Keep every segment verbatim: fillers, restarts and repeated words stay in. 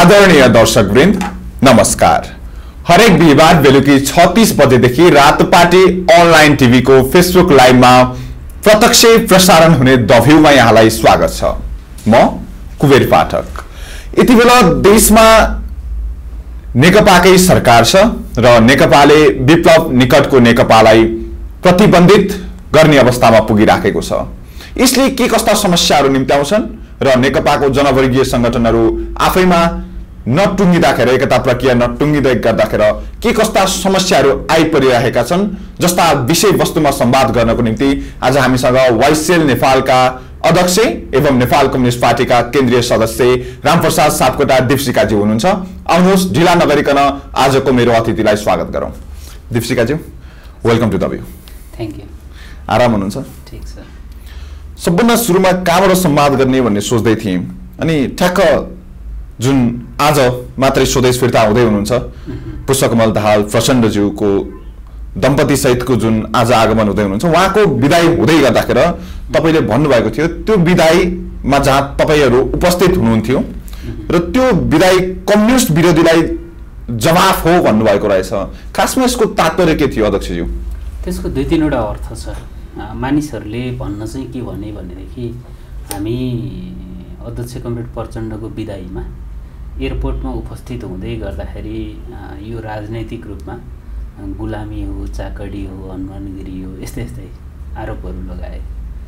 आदरणीय दर्शकवृन्द नमस्कार। हरेक बिहिबार बेलुकी छत्तीस बजेदेखि रातोपाटी अनलाइन टिभीको फेसबुक लाइभमा प्रत्यक्ष प्रसारण हुने द भ्यूमा यहाँलाई स्वागत छ। म कुबेर पाठक। यति बेला देशमा नेकपाकै सरकार छ र नेकपाले विप्लव निकटको नेकपालाई प्रतिबन्धित गर्ने अवस्थामा पुगिराखेको छ। यसले के कस्ता समस्याहरू निम्त्याउँछन् र नेकपाको जनवर्गीय संगठनहरू आफैमा नटुङ्गिँदाखेरि एकता प्रक्रिया नटुङ्गिँदै गर्दाखेरि के कस्ता समस्याहरू आइपरिरहेका छन् जस्ता विषयवस्तुमा संवाद गर्नको निम्ति आज हामीसँग वाइसेल नेपालका अध्यक्ष एवं नेपाल कम्युनिस्ट पार्टीका केन्द्रीय सदस्य रामप्रसाद सापकोटा दीपशिखाजी हुनुहुन्छ। आउनुहोस् ढिला नगरिकन आजको मेरो अतिथिलाई स्वागत गरौँ। Deepshikhaji, welcome to the view. Thank you. आराम हुनुहुन्छ? ठीक छ। सबभन्दा सुरुमा कहाँबाट संवाद गर्ने भन्ने सोच्दै थियौँ, अनि ठ्याक्क जुन आज मात्रै स्वदेश फिर्ता हुँदै हुनुहुन्छ पुष्पकमल दाहाल प्रचण्डज्यूको दम्पति सहितको जुन आज आगमन हुँदै हुनुहुन्छ, उहाँको विदाई हुँदै गर्दाखेरि तपाईँले भन्नुभएको थियो त्यो विदाईमा जहाँ तपाईँहरू उपस्थित हुनुहुन्थ्यो र त्यो विदाई कम्युनिस्ट विरोधीलाई जवाफ हो भन्नुभएको रहेछ। खासमा यसको तात्पर्य के थियो अध्यक्षज्यू? त्यसको दुई तिनवटा अर्थ छ। मानिसहरूले भन्न चाहिँ के भने भनेदेखि हामी अध्यक्ष कमरेड प्रचण्डको विदाईमा एयरपोर्टमा उपस्थित हुँदै गर्दाखेरि यो राजनैतिक रूपमा गुलामी हो, चाकडी हो, हनुमानगिरी हो, यस्तै यस्तै आरोपहरू लगाए।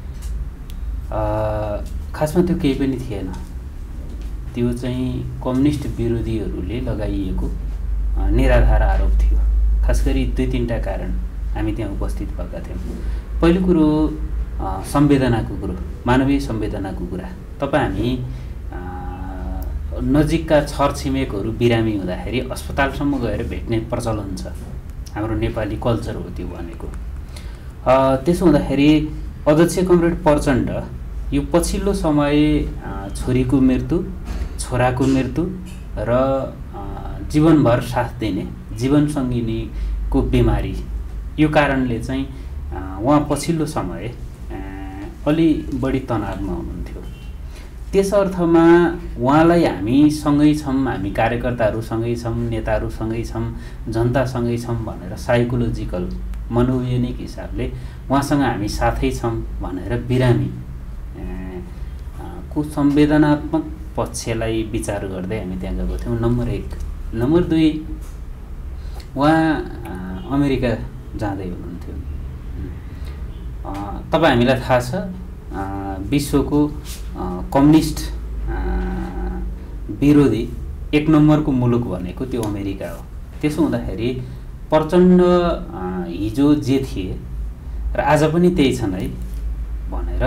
खासमा त्यो केही पनि थिएन। त्यो चाहिँ कम्युनिस्ट विरोधीहरूले लगाइएको निराधार आरोप थियो। खास गरी दुई तिनवटा कारण हामी त्यहाँ उपस्थित भएका थियौँ। पहिलो कुरो संवेदनाको कुरो, मानवीय संवेदनाको कुरा। तपाईँ हामी नजिकका छरछिमेकहरू बिरामी हुँदाखेरि अस्पतालसम्म गएर भेट्ने प्रचलन छ। हाम्रो नेपाली कल्चर हो त्यो भनेको। त्यसो हुँदाखेरि अध्यक्ष कमरेड प्रचण्ड यो पछिल्लो समय छोरीको मृत्यु, छोराको मृत्यु र जीवनभर साथ दिने जीवनसङ्गिनीको बिमारी, यो कारणले चाहिँ उहाँ पछिल्लो समय अलि बढी तनावमा हुनुहुन्थ्यो। त्यस अर्थमा उहाँलाई हामी सँगै छौँ, हामी कार्यकर्ताहरू सँगै छौँ, नेताहरू सँगै छौँ, जनता सँगै छौँ भनेर साइकोलोजिकल मनोवैज्ञानिक हिसाबले उहाँसँग हामी साथै छौँ भनेर बिरामी को संवेदनात्मक पक्षलाई विचार गर्दै हामी त्यहाँ गएको थियौँ। नम्बर एक। नम्बर दुई, उहाँ अमेरिका जाँदै हुनुहुन्थ्यो। तपाईँ हामीलाई थाहा छ विश्वको कम्युनिस्ट विरोधी एक नम्बरको मुलुक भनेको त्यो अमेरिका हो। त्यसो हुँदाखेरि प्रचण्ड हिजो जे थिए र आज पनि त्यही छन् है भनेर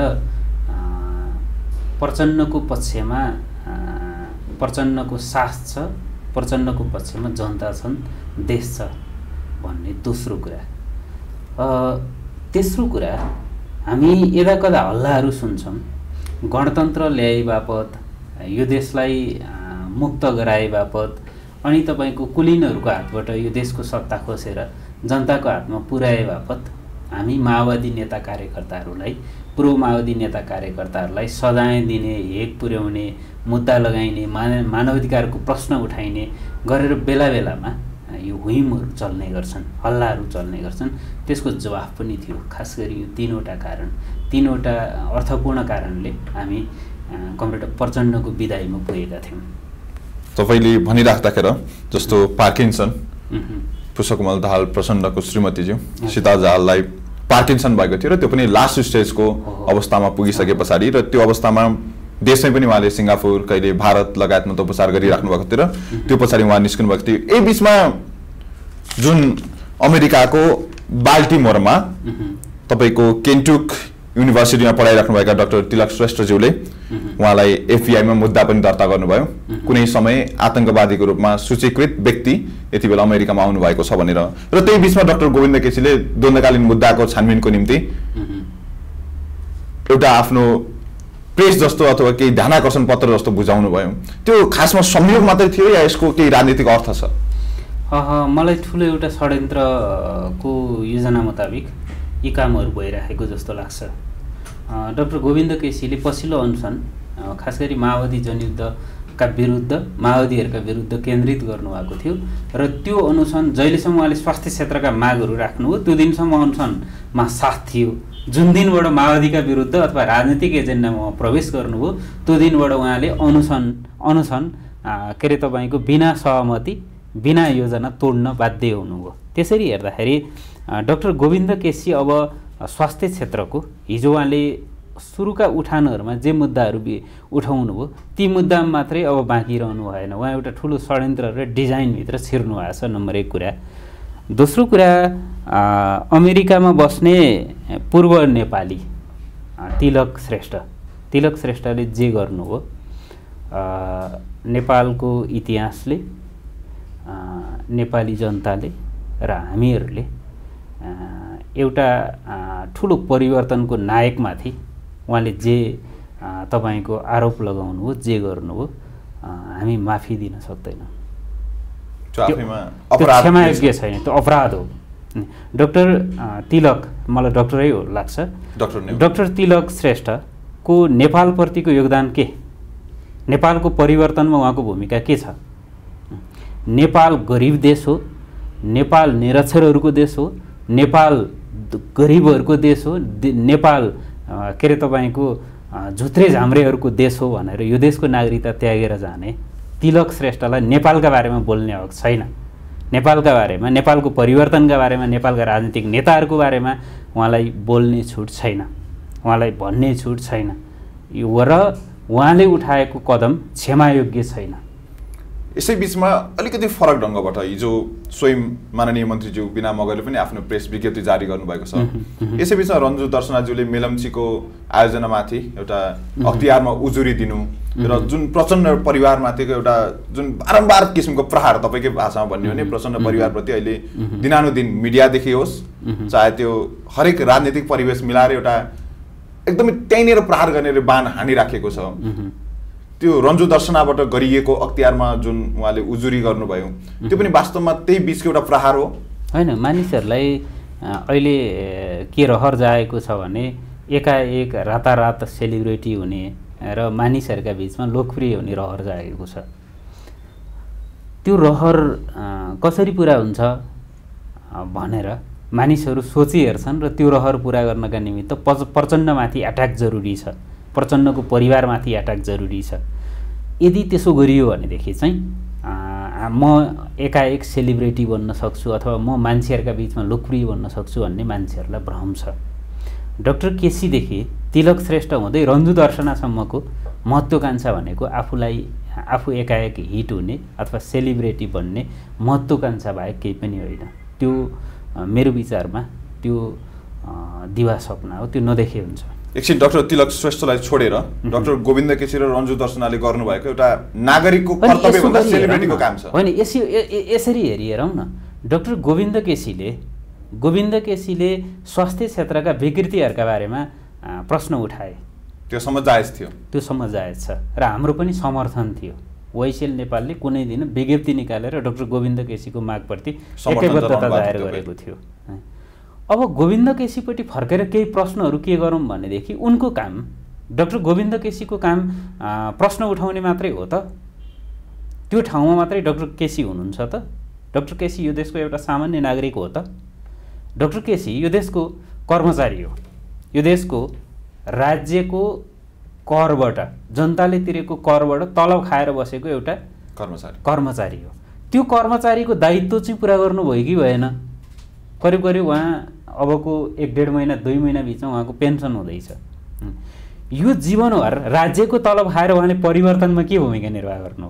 प्रचण्डको पक्षमा प्रचण्डको साथ छ, प्रचण्डको पक्षमा जनता छन्, देश छ भन्ने दोस्रो कुरा। तेस्रो कुरा, हामी यदा कदा हल्लाहरू सुन्छौँ गणतन्त्र ल्याए बापत, यो देशलाई मुक्त गराए बापत, अनि तपाईँको कुलिनहरूको हातबाट यो देशको सत्ता खोसेर जनताको हातमा पुर्याए बापत हामी माओवादी नेता कार्यकर्ताहरूलाई, पूर्व माओवादी नेता कार्यकर्ताहरूलाई सजाय दिने, हेक पुर्याउने, मुद्दा लगाइने, मान मानवाधिकारको प्रश्न उठाइने गरेर बेला बेलामा यो हुइमहरू चल्ने गर्छन्, हल्लाहरू चल्ने गर्छन्। त्यसको जवाफ पनि थियो। खास गरी यो तीनवटा कारण, तीनवटा अर्थपूर्ण कारणले हामी कमरेड प्रचण्डको विदाईमा पुगेका थियौँ। तपाईँले भनिराख्दाखेरि जस्तो पार्किन्सन, पुष्पकमल दाहाल प्रचण्डको श्रीमतीज्यू सीता दाहाललाई पार्किन्सन भएको थियो र त्यो पनि लास्ट स्टेजको अवस्थामा पुगिसके पछाडि र त्यो अवस्थामा देशमै पनि उहाँले सिङ्गापुर, कहिले भारत लगायतमा त उपचार गरिराख्नु भएको थियो र त्यो पछाडि उहाँ निस्कनु भएको थियो। यही बिचमा जुन अमेरिकाको बाल्टिमोरमा तपाईँको केन्टुक युनिभर्सिटीमा पढाइराख्नुभएका डाक्टर तिलक श्रेष्ठज्यूले उहाँलाई एफबिआईमा मुद्दा पनि दर्ता गर्नुभयो। कुनै समय आतंकवादीको रूपमा सूचीकृत व्यक्ति यति बेला अमेरिकामा आउनुभएको छ भनेर। र त्यही बिचमा डाक्टर गोविन्द केसीले द्वन्द्वकालीन मुद्दाको छानबिनको निम्ति एउटा आफ्नो प्रेस जस्तो अथवा केही ध्यानाकर्षण पत्र जस्तो बुझाउनु भयो। त्यो खासमा संयोग मात्रै थियो या यसको केही राजनीतिक अर्थ छ? मलाई ठुलो एउटा षड्यन्त्रको योजना मुताबिक यी कामहरू भइरहेको जस्तो लाग्छ। डाक्टर गोविन्द केसीले पछिल्लो अनसन खास गरी माओवादी जनयुद्ध का विरुद्ध माओवादीहरूका विरुद्ध केन्द्रित गर्नुभएको थियो र त्यो अनुसन जहिलेसम्म उहाँले स्वास्थ्य क्षेत्रका मागहरू राख्नुभयो त्यो दिनसम्म अनुसनमा साथ थियो। जुन दिनबाट माओवादीका विरुद्ध अथवा राजनीतिक एजेन्डामा प्रवेश गर्नुभयो त्यो दिनबाट उहाँले अनुसन अनुसन के अरे तपाईँको बिना सहमति बिना योजना तोड्न बाध्य हुनुभयो। त्यसरी हेर्दाखेरि डाक्टर गोविन्द केसी अब स्वास्थ्य क्षेत्रको हिजो उहाँले सुरुका उठानहरूमा जे मुद्दाहरू उठाउनु भयो ती मुद्दामा मात्रै अब बाँकी रहनु भएन। उहाँ एउटा ठुलो षड्यन्त्र र डिजाइनभित्र छिर्नु भएको छ, नम्बर एक कुरा। दोस्रो कुरा, अमेरिकामा बस्ने पूर्व नेपाली तिलक श्रेष्ठ तिलक श्रेष्ठले जे गर्नुभयो नेपालको इतिहासले नेपाली जनताले र हामीहरूले एउटा ठुलो परिवर्तनको नायकमाथि उहाँले जे तपाईँको आरोप लगाउनु हो जे गर्नुभयो हामी माफी दिन सक्दैनौँ। क्षमायोग्य छैन, त्यो अपराध हो। डाक्टर तिलक, मलाई डक्टरै हो लाग्छ, डाक्टर तिलक श्रेष्ठको नेपालप्रतिको योगदान के, नेपालको परिवर्तनमा उहाँको भूमिका के छ? नेपाल गरिब देश हो, नेपाल निरक्षरहरूको देश हो, नेपाल गरिबहरूको देश हो, नेपाल के अरे तपाईँको झुत्रे झाम्रेहरूको देश हो भनेर यो देशको नागरिकता त्यागेर जाने तिलक श्रेष्ठलाई नेपालका बारेमा बोल्ने हक छैन। नेपालका बारेमा, नेपालको परिवर्तनका बारेमा, नेपालका राजनीतिक नेताहरूको बारेमा उहाँलाई बोल्ने छुट छैन, उहाँलाई भन्ने छुट छैन यो र उहाँले उठाएको कदम क्षमायोग्य छैन। यसै बिचमा अलिकति फरक ढङ्गबाट हिजो स्वयं माननीय मन्त्रीज्यू बिना मगरले पनि आफ्नो प्रेस विज्ञप्ति जारी गर्नुभएको छ। यसै बिचमा रन्जु दर्शनाज्यूले मेलम्चीको आयोजनामाथि एउटा अख्तियारमा उजुरी दिनु र जुन प्रचण्ड परिवारमाथिको एउटा जुन बारम्बार किसिमको प्रहार, तपाईँकै भाषामा भन्ने हो भने प्रचण्ड परिवारप्रति अहिले दिनानुदिन मिडियादेखि होस् चाहे त्यो हरेक राजनीतिक परिवेश मिलाएर एउटा एकदमै त्यहीँनिर प्रहार गर्ने बाण हानिराखेको छ। त्यो रन्जु दर्शनाबाट गरिएको अख्तियारमा जुन उहाँले उजुरी गर्नुभयो त्यो पनि वास्तवमा त्यही बिचको एउटा प्रहार हो होइन? मानिसहरूलाई अहिले के रहर जाएको छ भने एकाएक रातारात सेलिब्रेटी हुने र मानिसहरूका बिचमा लोकप्रिय हुने रहर जागेको छ। त्यो रहर कसरी पुरा हुन्छ भनेर मानिसहरू सोचिहेर्छन् र त्यो रहर पुरा गर्नका निमित्त प्रचण्डमाथि एट्याक जरुरी छ, प्रचण्डको परिवारमाथि एट्याक जरुरी छ। यदि त्यसो गरियो भनेदेखि चाहिँ म एकाएक सेलिब्रेटी बन्न सक्छु अथवा म मान्छेहरूका बिचमा लोकप्रिय बन्न सक्छु भन्ने मान्छेहरूलाई भ्रम छ। डाक्टर केसीदेखि तिलक श्रेष्ठ हुँदै रन्जु दर्शनासम्मको महत्त्वाकांक्षा भनेको आफूलाई आफू एकाएक हिट हुने अथवा सेलिब्रेटी बन्ने महत्त्वाकांक्षा बाहेक केही पनि होइन। त्यो मेरो विचारमा त्यो दिवा सपना हो, त्यो नदेखे हुन्छ। एकछिन डाक्टर तिलक श्रेष्ठलाई छोडेर डाक्टर गोविन्द केसी र रन्जु दर्शनाले गर्नुभएको एउटा नागरिकको कर्तव्यभन्दा सेलिब्रेटीको काम छ होइन? यसरी यसरी हेरिहेरौँ न। डाक्टर गोविन्द केसीले गोविन्द केसीले स्वास्थ्य क्षेत्रका विकृतिहरूका बारेमा प्रश्न उठाए, त्यो समझ जायज थियो, त्यो समझ जायज छ र हाम्रो पनि समर्थन थियो। वाइसेल नेपालले कुनै दिन विज्ञप्ति निकालेर डाक्टर गोविन्द केसीको मागप्रति एकैबद्धता जाहेर गरेको थियो। अब गोविन्द केसीपट्टि फर्केर केही प्रश्नहरू के गरौँ भनेदेखि उनको काम, डाक्टर गोविन्द केसीको काम प्रश्न उठाउने मात्रै हो त? त्यो ठाउँमा मात्रै डाक्टर केसी हुनुहुन्छ त? डाक्टर केसी यो देशको एउटा सामान्य नागरिक हो त? डाक्टर केसी यो देशको कर्मचारी हो, यो देशको राज्यको करबाट, जनताले तिरेको करबाट तलब खाएर बसेको एउटा कर्मचारी कर्मचारी हो। त्यो कर्मचारीको दायित्व चाहिँ पुरा गर्नुभयो कि भएन? करिब करिब उहाँ अबको एक डेढ महिना दुई महिना बिचमा उहाँको पेन्सन हुँदैछ। यो जीवनभर राज्यको तलब खाएर उहाँले परिवर्तनमा के भूमिका निर्वाह गर्नु?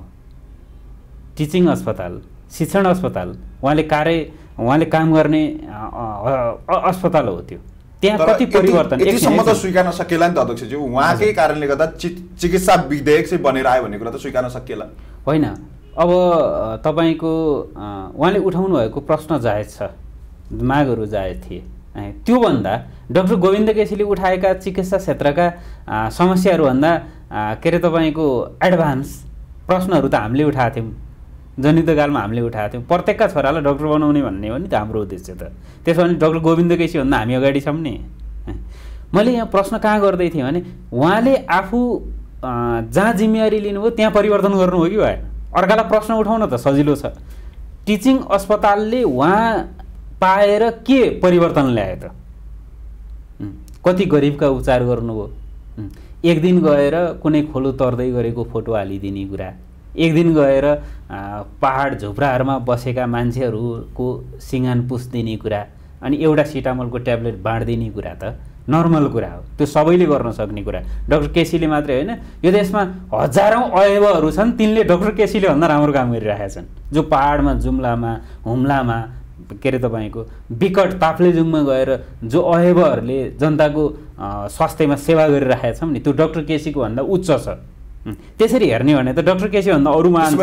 टिचिङ अस्पताल, शिक्षण अस्पताल, उहाँले कार्य उहाँले काम गर्ने अस्पताल हो त्यो, त्यहाँ कति परिवर्तन यतिसम्म त स्वीकार्न सकिएला नि त अध्यक्षज्यू? उहाँकै कारणले गर्दा चिकित्सा विधेयक चाहिँ बनेर आयो भन्ने कुरा त स्वीकार्न सकिएला होइन? अब तपाईँको उहाँले उठाउनु भएको प्रश्न जायज छ, मागहरू जायज थिए। त्योभन्दा डाक्टर गोविन्द केसीले उठाएका चिकित्सा क्षेत्रका समस्याहरूभन्दा के अरे तपाईँको एडभान्स प्रश्नहरू त हामीले उठाएको थियौँ, जनयुद्धकालमा हामीले उठाएको थियौँ। प्रत्येकका छोरालाई डाक्टर बनाउने भन्ने हो नि त हाम्रो उद्देश्य त। त्यसो भने डाक्टर गोविन्द केसीभन्दा हामी अगाडि छौँ नि। मैले यहाँ प्रश्न कहाँ गर्दै थिएँ भने उहाँले आफू जहाँ जिम्मेवारी लिनुभयो त्यहाँ परिवर्तन गर्नु हो कि भएन? अर्कालाई प्रश्न उठाउन त सजिलो छ। टिचिङ अस्पतालले उहाँ पाएर के परिवर्तन ल्यायो त? कति गरिबका उपचार गर्नुभयो? एक दिन गएर कुनै खोलो तर्दै गरेको फोटो हालिदिने कुरा, एक दिन गएर पहाड झुप्राहरूमा बसेका मान्छेहरूको सिँगान पुस्दिने कुरा, अनि एउटा सिटामलको ट्याब्लेट बाँडिदिने कुरा त नर्मल कुरा हो, त्यो सबैले गर्न सक्ने कुरा। डाक्टर केसीले मात्रै होइन, यो देशमा हजारौँ अयवहरू छन्, तिनले डाक्टर केसीले भन्दा राम्रो काम गरिरहेका छन्, जो पहाडमा, जुम्लामा, हुम्लामा के अरे तपाईँको विकट ताप्लेजुङमा गएर जो अयवहरूले जनताको स्वास्थ्यमा सेवा गरिरहेका छन् नि, त्यो डाक्टर केसीको भन्दा उच्च छ। त्यसरी हेर्ने भने त डाक्टर केसी भन्दा अरू महान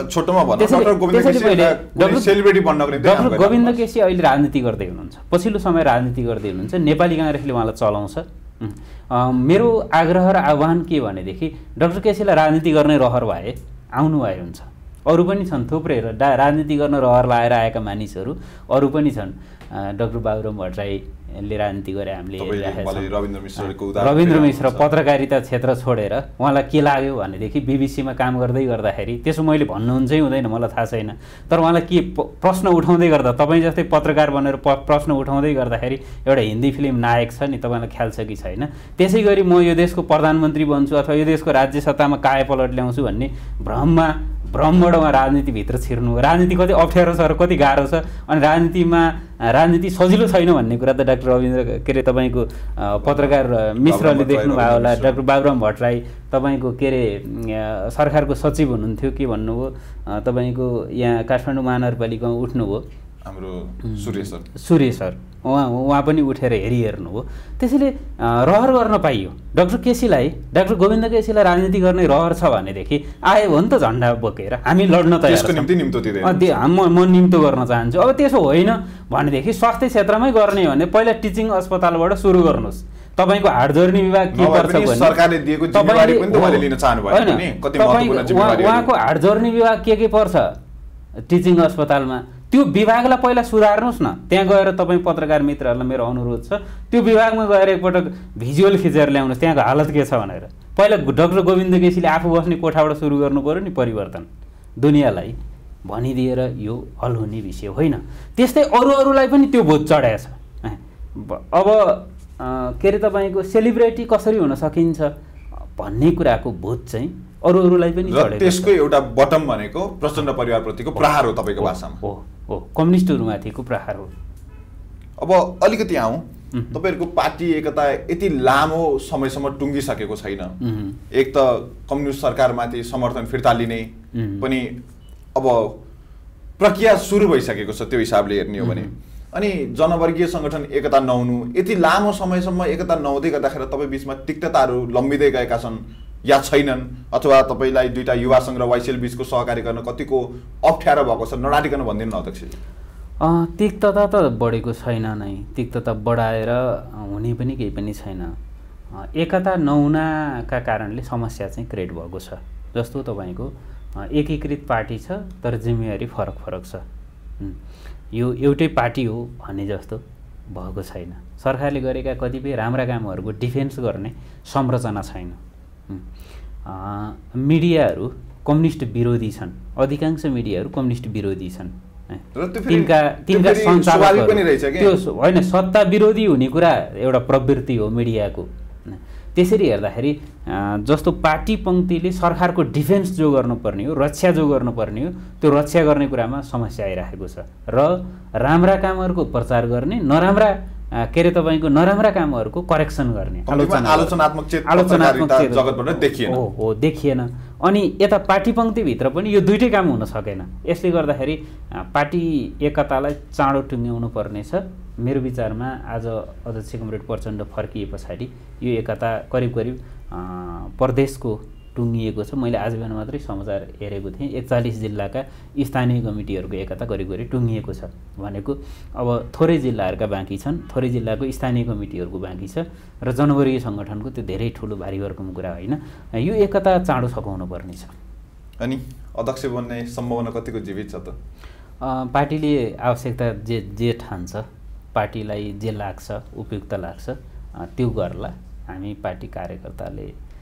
डाक्टर गोविन्द केसी अहिले राजनीति गर्दै हुनुहुन्छ, पछिल्लो समय राजनीति गर्दै हुनुहुन्छ, नेपाली काङ्ग्रेसले उहाँलाई चलाउँछ। मेरो आग्रह र आह्वान के भनेदेखि डाक्टर केसीलाई राजनीति गर्ने रहर भए आउनु भए हुन्छ। अरू पनि छन् थुप्रै राजनीति गर्न रहर लाएर आएका मानिसहरू अरू पनि छन्। डाक्टर बाबुराम भट्टराईले राजनीति गरे, हामीले रविन्द्र मिश्र पत्रकारिता क्षेत्र छोडेर उहाँलाई के लाग्यो भनेदेखि बिबिसीमा काम गर्दै गर्दाखेरि, त्यसो मैले भन्नुहुन्छ हुँदैन मलाई थाहा छैन, तर उहाँलाई के प्रश्न उठाउँदै गर्दा, तपाईँ जस्तै पत्रकार बनेर प्रश्न उठाउँदै गर्दाखेरि एउटा हिन्दी फिल्म नायक छ नि, तपाईँलाई ख्याल छ कि छैन? त्यसै गरी म यो देशको प्रधानमन्त्री बन्छु अथवा यो देशको राज्य सत्तामा कायापलट ल्याउँछु भन्ने भ्रममा भ्रमबाट उहाँ राजनीतिभित्र छिर्नु, राजनीति कति अप्ठ्यारो छ र कति गाह्रो छ, अनि राजनीतिमा राजनीति सजिलो छैन भन्ने कुरा त डाक्टर रविन्द्र के अरे तपाईँको पत्रकार मिश्रले देख्नुभयो होला। डाक्टर बाबुराम भट्टराई तपाईँको के अरे सरकारको सचिव हुनुहुन्थ्यो के भन्नुभयो, तपाईँको यहाँ काठमाडौँ महानगरपालिकामा उठ्नुभयो हाम्रो सूर्य सर सूर्य सर उहाँ उहाँ पनि उठेर हेरिहेर्नु हो। त्यसैले रहर गर्न पाइयो। डाक्टर केसीलाई, डाक्टर गोविन्द केसीलाई राजनीति गर्ने रहर छ भनेदेखि आयो हो नि त झन्डा बोकेर, हामी लड्न तयार छौँ, म निम्तो गर्न चाहन्छु। अब त्यसो होइन भनेदेखि स्वास्थ्य क्षेत्रमै गर्ने हो भने पहिला टिचिङ अस्पतालबाट सुरु गर्नुहोस्। तपाईँको हाड जोर्नी विभाग के पर्छ भने सरकारले दिएको जिम्मेवारी पनि त उहाँले लिन चाहनु भयो नि, कति महत्त्वपूर्ण जिम्मेवारी, उहाँको हाड जोर्नी विभाग के के पर्छ टिचिङ अस्पतालमा, त्यो विभागलाई पहिला सुधार्नुहोस् न। त्यहाँ गएर तपाईँ पत्रकार मित्रहरूलाई मेरो अनुरोध छ, त्यो विभागमा गएर एकपटक भिजुअल खिचेर ल्याउनुहोस् त्यहाँको हालत के छ भनेर। पहिला डाक्टर गोविन्द केसीले आफू बस्ने कोठाबाट सुरु गर्नु पऱ्यो नि परिवर्तन, दुनियाँलाई भनिदिएर यो हल हुने विषय होइन। त्यस्तै अरू अरूलाई पनि त्यो बोझ चढाएको छ। अब के अरे तपाईँको सेलिब्रेटी कसरी हुन सकिन्छ भन्ने कुराको बोझ चाहिँ अरू अरूलाई पनि चढेको छ। त्यसको एउटा बटम भनेको प्रचण्ड परिवारप्रतिको प्रहार हो तपाईँको भाषामा। हो हो, कम्युनिस्टहरूमाथिको प्रहार हो। अब अलिकति आउँ, तपाईँहरूको पार्टी एकता यति लामो समयसम्म टुङ्गिसकेको छैन। एक त कम्युनिस्ट सरकारमाथि समर्थन फिर्ता लिने पनि अब प्रक्रिया सुरु भइसकेको छ त्यो हिसाबले हेर्ने हो भने, अनि जनवर्गीय सङ्गठन एकता नहुनु, यति लामो समयसम्म एकता नहुँदै गर्दाखेरि तपाईँ बिचमा तिक्तताहरू लम्बिँदै गएका छन् या छैनन्, अथवा तपाईँलाई दुईटा युवा सङ्घ र वाइसिएल बिचको सहकारी गर्न कतिको अप्ठ्यारो भएको छ, नडाटिकन भनिदिनु न अध्यक्षजी। तिक्तता त बढेको छैन नै, तिक्तता बढाएर हुने पनि केही पनि छैन। एकता नहुनाका कारणले समस्या चाहिँ क्रिएट भएको छ। जस्तो तपाईँको एकीकृत पार्टी छ तर जिम्मेवारी फरक फरक छ, यो एउटै पार्टी हो भन्ने जस्तो भएको छैन। सरकारले गरेका कतिपय राम्रा कामहरूको डिफेन्स गर्ने संरचना छैन। मिडियाहरू कम्युनिस्ट विरोधी छन्, अधिकांश मिडियाहरू कम्युनिस्ट विरोधी छन्। तिनका तिनका सञ्चालकहरू त्यो होइन, सत्ता विरोधी हुने कुरा एउटा प्रवृत्ति हो मिडियाको। त्यसरी हेर्दाखेरि जस्तो पार्टी पङ्क्तिले सरकारको डिफेन्स जो गर्नुपर्ने हो, रक्षा जो गर्नुपर्ने हो, त्यो रक्षा गर्ने कुरामा समस्या आइरहेको छ। र राम्रा कामहरूको प्रचार गर्ने, नराम्रा के अरे तपाईँको नराम्रा कामहरूको करेक्सन गर्ने, आलोचनात्मक आलोचनात्मक जगतबाट देखिएन। हो हो देखिएन। अनि यता पार्टी पङ्क्तिभित्र पनि यो दुइटै काम हुन सकेन। यसले गर्दाखेरि पार्टी एकतालाई चाँडो टुङ्ग्याउनु पर्नेछ। मेरो विचारमा आज अध्यक्ष कमरेड प्रचण्ड फर्किए पछाडि यो एकता करिब करिब प्रदेशको टुङ्गिएको छ। मैले आज बिहान मात्रै समाचार हेरेको थिएँ, एकचालिस जिल्लाका स्थानीय कमिटीहरूको एकता करिब करिब टुङ्गिएको छ भनेको। अब थोरै जिल्लाहरूका बाँकी छन्, थोरै जिल्लाको स्थानीय कमिटीहरूको बाँकी छ, र जनवर्गीय सङ्गठनको त्यो धेरै ठुलो भारी भरकम कुरा होइन। यो एकता चाँडो सघाउनु पर्नेछ। अनि अध्यक्ष बन्ने सम्भावना कतिको जीवित छ त? पार्टीले आवश्यकता जे जे ठान्छ, पार्टीलाई जे लाग्छ उपयुक्त लाग्छ त्यो गर्ला। हामी पार्टी कार्यकर्ताले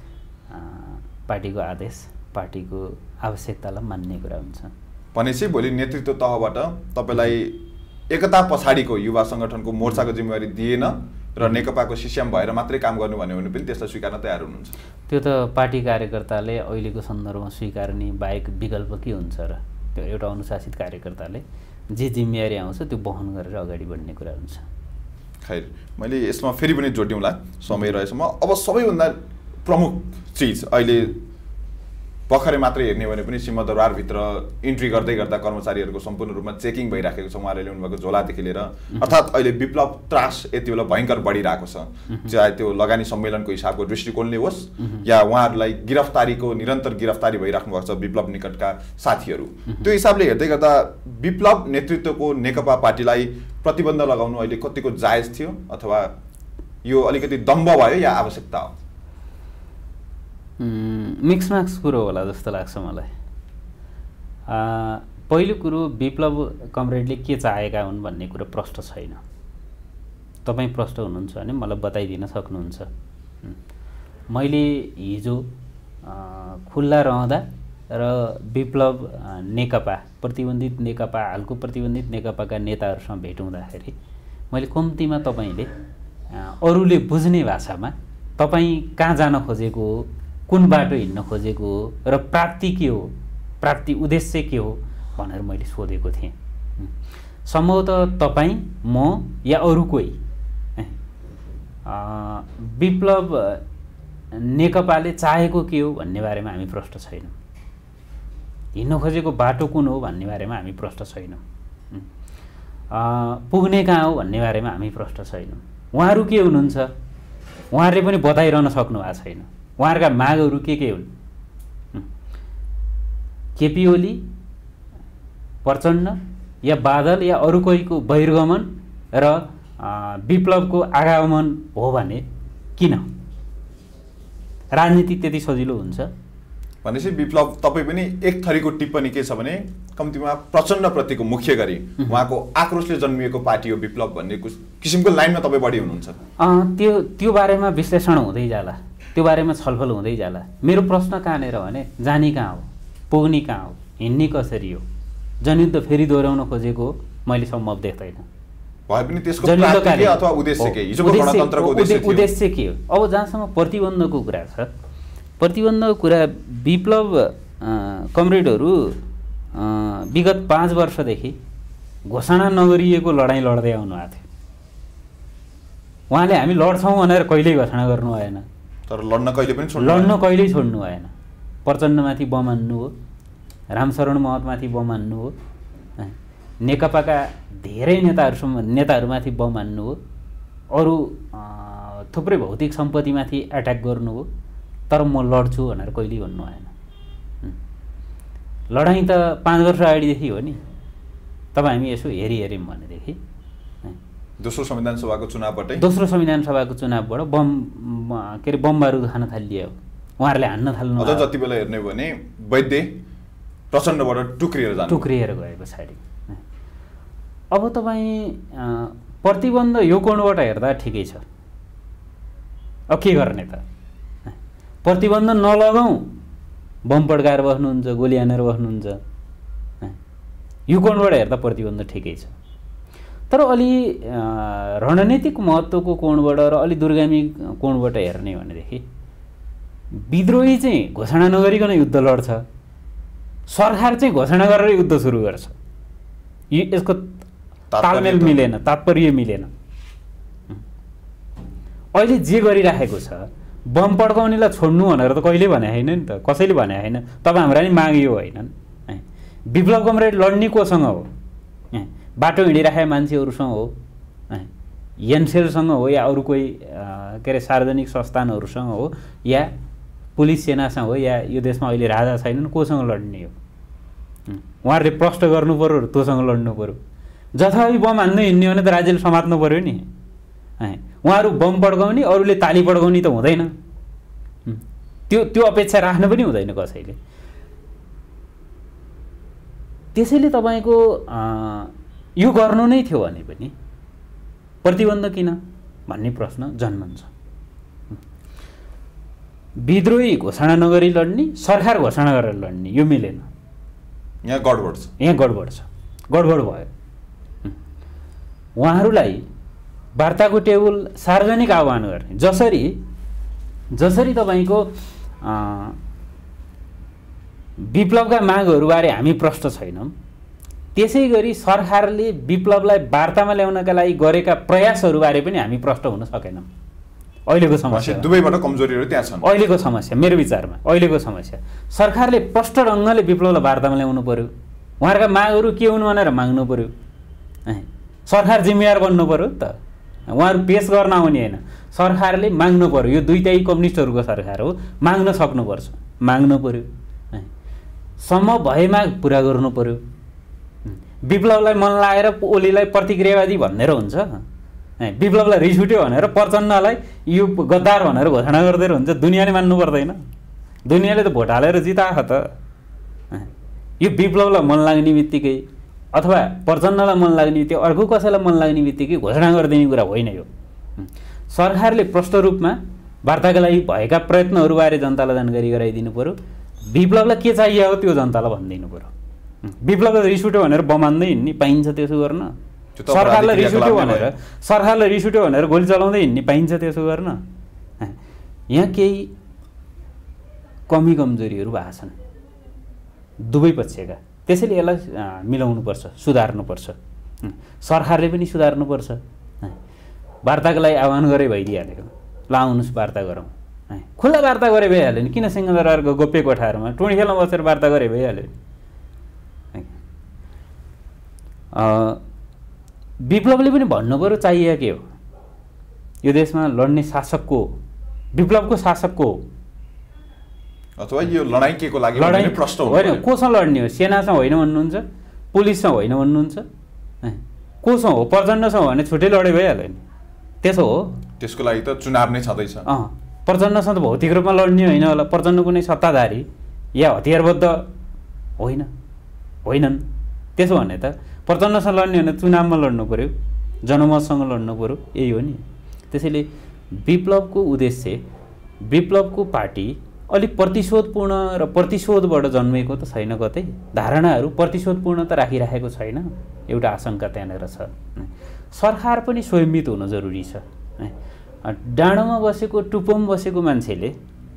पार्टीको आदेश पार्टीको आवश्यकतालाई मान्ने कुरा हुन्छ भनेपछि भोलि नेतृत्व तहबाट तपाईँलाई एकता पछाडिको युवा सङ्गठनको मोर्चाको जिम्मेवारी दिएन र नेकपाको सिस्याम भएर मात्रै काम गर्नु भन्यो भने पनि त्यसलाई स्वीकार्न तयार हुनुहुन्छ? त्यो त पार्टी कार्यकर्ताले अहिलेको सन्दर्भमा स्वीकार्ने बाहेक विकल्प के हुन्छ र? त्यो एउटा अनुशासित कार्यकर्ताले जे जिम्मेवारी आउँछ त्यो वहन गरेर अगाडि बढ्ने कुरा हुन्छ। खैर, मैले यसमा फेरि पनि जोड्यौँला समय रहेछमा। अब सबैभन्दा प्रमुख चिज अहिले भर्खरै मात्रै हेर्ने भने पनि सिंहदरबारभित्र इन्ट्री गर्दै गर्दा कर्मचारीहरूको सम्पूर्ण रूपमा चेकिङ भइराखेको छ उहाँले ल्याउनुभएको झोलादेखि लिएर। अर्थात् अहिले विप्लव त्रास यति बेला भयङ्कर बढिरहेको छ, चाहे त्यो लगानी सम्मेलनको हिसाबको दृष्टिकोणले होस् या उहाँहरूलाई गिरफ्तारीको निरन्तर गिरफ्तारी भइराख्नु भएको छ विप्लव निकटका साथीहरू। त्यो हिसाबले हेर्दै गर्दा विप्लव नेतृत्वको नेकपा पार्टीलाई प्रतिबन्ध लगाउनु अहिले कतिको जायज थियो अथवा यो अलिकति दम्भ भयो या आवश्यकता हो? मिक्स म्याक्स कुरो होला जस्तो लाग्छ मलाई। पहिलो कुरो, विप्लव कमरेडले के चाहेका हुन् भन्ने कुरो प्रष्ट छैन। तपाईँ प्रष्ट हुनुहुन्छ भने मलाई बताइदिन सक्नुहुन्छ। मैले हिजो खुल्ला रहँदा र विप्लव नेकपा प्रतिबन्धित नेकपा हालको प्रतिबन्धित नेकपाका नेताहरूसँग भेट हुँदाखेरि मैले कम्तीमा तपाईँले अरूले बुझ्ने भाषामा तपाईँ कहाँ जान खोजेको हो, कुन बाटो हिँड्न खोजेको हो र प्राप्ति के हो, प्राप्ति उद्देश्य के हो भनेर मैले सोधेको थिएँ। सम्भवतः तपाईँ, म या अरू कोही विप्लव नेकपाले चाहेको के हो भन्ने बारेमा हामी प्रष्ट छैनौँ। हिँड्न खोजेको बाटो कुन हो भन्ने बारेमा हामी प्रष्ट छैनौँ। पुग्ने कहाँ हो भन्ने बारेमा हामी प्रष्ट छैनौँ। उहाँहरू के हुनुहुन्छ उहाँहरूले पनि बताइरहन सक्नु भएको छैन। उहाँहरूका मागहरू के के हुन्? केपी ओली, प्रचण्ड या बादल या अरू कोहीको बहिर्गमन र विप्लवको आगमन हो भने किन राजनीति त्यति सजिलो हुन्छ? भनेपछि विप्लव तपाईँ पनि एक थरीको टिप्पणी के छ भने कम्तीमा प्रचण्डप्रतिको मुख्य गरी उहाँको आक्रोशले जन्मिएको पार्टी हो विप्लव भन्ने किसिमको लाइनमा तपाईँ बढी हुनुहुन्छ। त्यो त्यो बारेमा विश्लेषण हुँदै जाला, त्यो बारेमा छलफल हुँदै जाला। मेरो प्रश्न कहाँनिर भने जाने कहाँ हो, पुग्ने कहाँ हो, हिँड्ने कसरी हो? जनयुद्ध फेरि दोहोऱ्याउन खोजेको मैले सम्भव देख्दैन। भए पनि त्यसको प्राथमिक अथवा उद्देश्य के? हिजोको गणतन्त्रको उद्देश्य उद्देश्य के हो? अब जहाँसम्म प्रतिबन्धको कुरा छ, प्रतिबन्धको कुरा विप्लव कमरेडहरू विगत पाँच वर्षदेखि घोषणा नगरिएको लडाइँ लड्दै आउनु भएको थियो। उहाँले हामी लड्छौँ भनेर कहिल्यै घोषणा गर्नु भएन, तर लड्न कहिले पनि छोड्नु लड्न कहिल्यै छोड्नु भएन। प्रचण्डमाथि बम हान्नु हो, रामशरण महतमाथि बम हान्नु हो, नेकपाका धेरै नेताहरूसम्म नेताहरूमाथि बम हान्नु हो, अरू थुप्रै भौतिक सम्पत्तिमाथि एट्याक गर्नु हो, तर म लड्छु भनेर कहिल्यै भन्नु भएन। लडाइँ त पाँच वर्ष अगाडिदेखि हो नि। तब हामी यसो हेरी हेऱ्यौँ भनेदेखि दोस्रो संविधान सभाको चुनावबाटै दोस्रो संविधान सभाको चुनावबाट बम के अरे बम बारुद खान थालियो, उहाँहरूले हान्न थाल्नु। अझ जति बेला हेर्ने भने वैद्य प्रचण्डबाट टुक्रिएर जानु टुक्रिएर गए पछाडि। अब तपाईँ प्रतिबन्ध यो कोणबाट हेर्दा ठिकै छ। अब के गर्ने त? प्रतिबन्ध नलगाउँ, बम पड्काएर बस्नुहुन्छ, गोली हानेर बस्नुहुन्छ। यो कोणबाट हेर्दा प्रतिबन्ध ठिकै छ। तर अलि रणनीतिक महत्त्वको कोणबाट र अलि दूरगामी कोणबाट हेर्ने भनेदेखि विद्रोही चाहिँ घोषणा नगरिकन युद्ध लड्छ, सरकार चाहिँ घोषणा गरेर युद्ध सुरु गर्छ। यसको तालमेल मिलेन, तात्पर्य मिलेन। अहिले जे गरिराखेको छ, बम पड्काउनेलाई छोड्नु भनेर त कहिले भने होइन नि त, कसैले भने होइन। तपाईँ हाम्रा नि मागियो होइनन्। विप्लव कमरेड लड्ने कोसँग हो? बाटो हिँडिराखेका मान्छेहरूसँग हो, एनसेलसँग हो, या अरू कोही के अरे सार्वजनिक संस्थानहरूसँग हो, या पुलिस सेनासँग हो, या यो देशमा अहिले राजा छैनन्, कोसँग लड्ने हो? उहाँहरूले प्रष्ट गर्नु पऱ्यो, तँसँग लड्नु पऱ्यो। जथाभावी बम हान्नु हिँड्ने हो भने त राज्यले समात्नु पऱ्यो नि। उहाँहरू बम पड्काउने, अरूले ताली पड्काउने त हुँदैन। त्यो त्यो अपेक्षा राख्न पनि हुँदैन कसैले। त्यसैले तपाईँको यो गर्नु नै थियो भने पनि प्रतिबन्ध किन भन्ने प्रश्न जन्मन्छ। विद्रोही घोषणा नगरी लड्ने, सरकार घोषणा गरेर लड्ने, यो मिलेन। यहाँ गडबड छ, यहाँ गडबड छ, गडबड भयो। उहाँहरूलाई वार्ताको टेबल सार्वजनिक आह्वान गर्ने, जसरी जसरी तपाईँको विप्लवका मागहरूबारे हामी प्रष्ट छैनौँ, त्यसै गरी सरकारले विप्लवलाई वार्तामा ल्याउनका लागि गरेका प्रयासहरूबारे पनि हामी प्रष्ट हुन सकेनौँ। अहिलेको समस्या दुवैबाट कमजोरीहरू त्यहाँ छन्। अहिलेको समस्या मेरो विचारमा अहिलेको समस्या सरकारले प्रष्ट ढङ्गले विप्लवलाई वार्तामा ल्याउनु पर्यो। उहाँहरूका मागहरू के हुन् भनेर माग्नु पर्यो। सरकार जिम्मेवार बन्नु पर्यो नि त, उहाँहरू पेस गर्न आउने होइन। सरकारले माग्नु पर्यो, यो दुईटै कम्युनिस्टहरूको सरकार हो, माग्न सक्नुपर्छ, माग्नु पर्यो। सम्म भए माग पुरा गर्नु पर्यो। विप्लवलाई मन लागेर ओलीलाई प्रतिक्रियावादी भनेर हुन्छ, विप्लवलाई रिस उठ्यो भनेर प्रचण्डलाई यो गद्दार भनेर घोषणा गर्दै हुन्छ। दुनियाँले मान्नु पर्दैन, दुनियाँले त भोट हालेर जिताएको त। यो विप्लवलाई मन लाग्ने बित्तिकै अथवा प्रचण्डलाई मन लाग्ने बित्तिकै अर्को कसैलाई मन लाग्ने बित्तिकै घोषणा गरिदिने कुरा होइन। यो सरकारले प्रष्ट रूपमा वार्ताका लागि भएका प्रयत्नहरूबारे जनतालाई जानकारी गराइदिनु पर्यो। विप्लवलाई के चाहियो हो त्यो जनतालाई भनिदिनु पर्यो। विप्लवलाई रिस उठ्यो भनेर बमान्दै हिँड्ने पाइन्छ, त्यसो गर्न। सरकारलाई रिस उठ्यो भनेर सरकारलाई रिस उठ्यो भनेर गोली चलाउँदै हिँड्ने पाइन्छ, त्यसो गर्न। यहाँ केही कमी कमजोरीहरू भएको छन् दुवै पक्षका, त्यसैले यसलाई मिलाउनुपर्छ, सुधार्नुपर्छ। सरकारले पनि सुधार्नुपर्छ। वार्ताको लागि आह्वान गरे भइदिइहाल्यो, ल आउनुहोस् वार्ता गरौँ। खुल्ला वार्ता गरे भइहाल्यो नि, किन सिंहदरबारको गोप्य कोठाहरूमा टुँडी खेलमा बसेर वार्ता गरे भइहाल्यो। विप्लवले पनि भन्नु पऱ्यो चाहिए के हो। यो देशमा लड्ने शासकको, विप्लवको शासकको अथवा यो लडाइँ के को लागि लडाइँ प्रश्न होइन, कोसँग लड्ने हो? सेनासँग होइन भन्नुहुन्छ, पुलिससँग होइन भन्नुहुन्छ, कोसँग हो? प्रचण्डसँग भने छुट्टै लडे भइहाल्यो नि, त्यसो हो। त्यसको लागि त चुनाव नै छँदैछ। अँ प्रचण्डसँग त भौतिक रूपमा लड्ने होइन होला, प्रचण्ड कुनै सत्ताधारी या हतियारबद्ध होइन होइनन्। त्यसो भने त प्रचण्डसँग लड्ने भने चुनावमा लड्नु पऱ्यो, जनमतसँग लड्नु पऱ्यो, यही हो नि। त्यसैले विप्लवको उद्देश्य, विप्लवको पार्टी अलिक प्रतिशोधपूर्ण र प्रतिशोधबाट जन्मेको त छैन, कतै धारणाहरू प्रतिशोधपूर्ण त राखिराखेको छैन, एउटा आशंका त्यहाँनिर छ। सरकार पनि स्वयंमित हुन जरुरी छ। डाँडोमा बसेको टुप्पोमा बसेको मान्छेले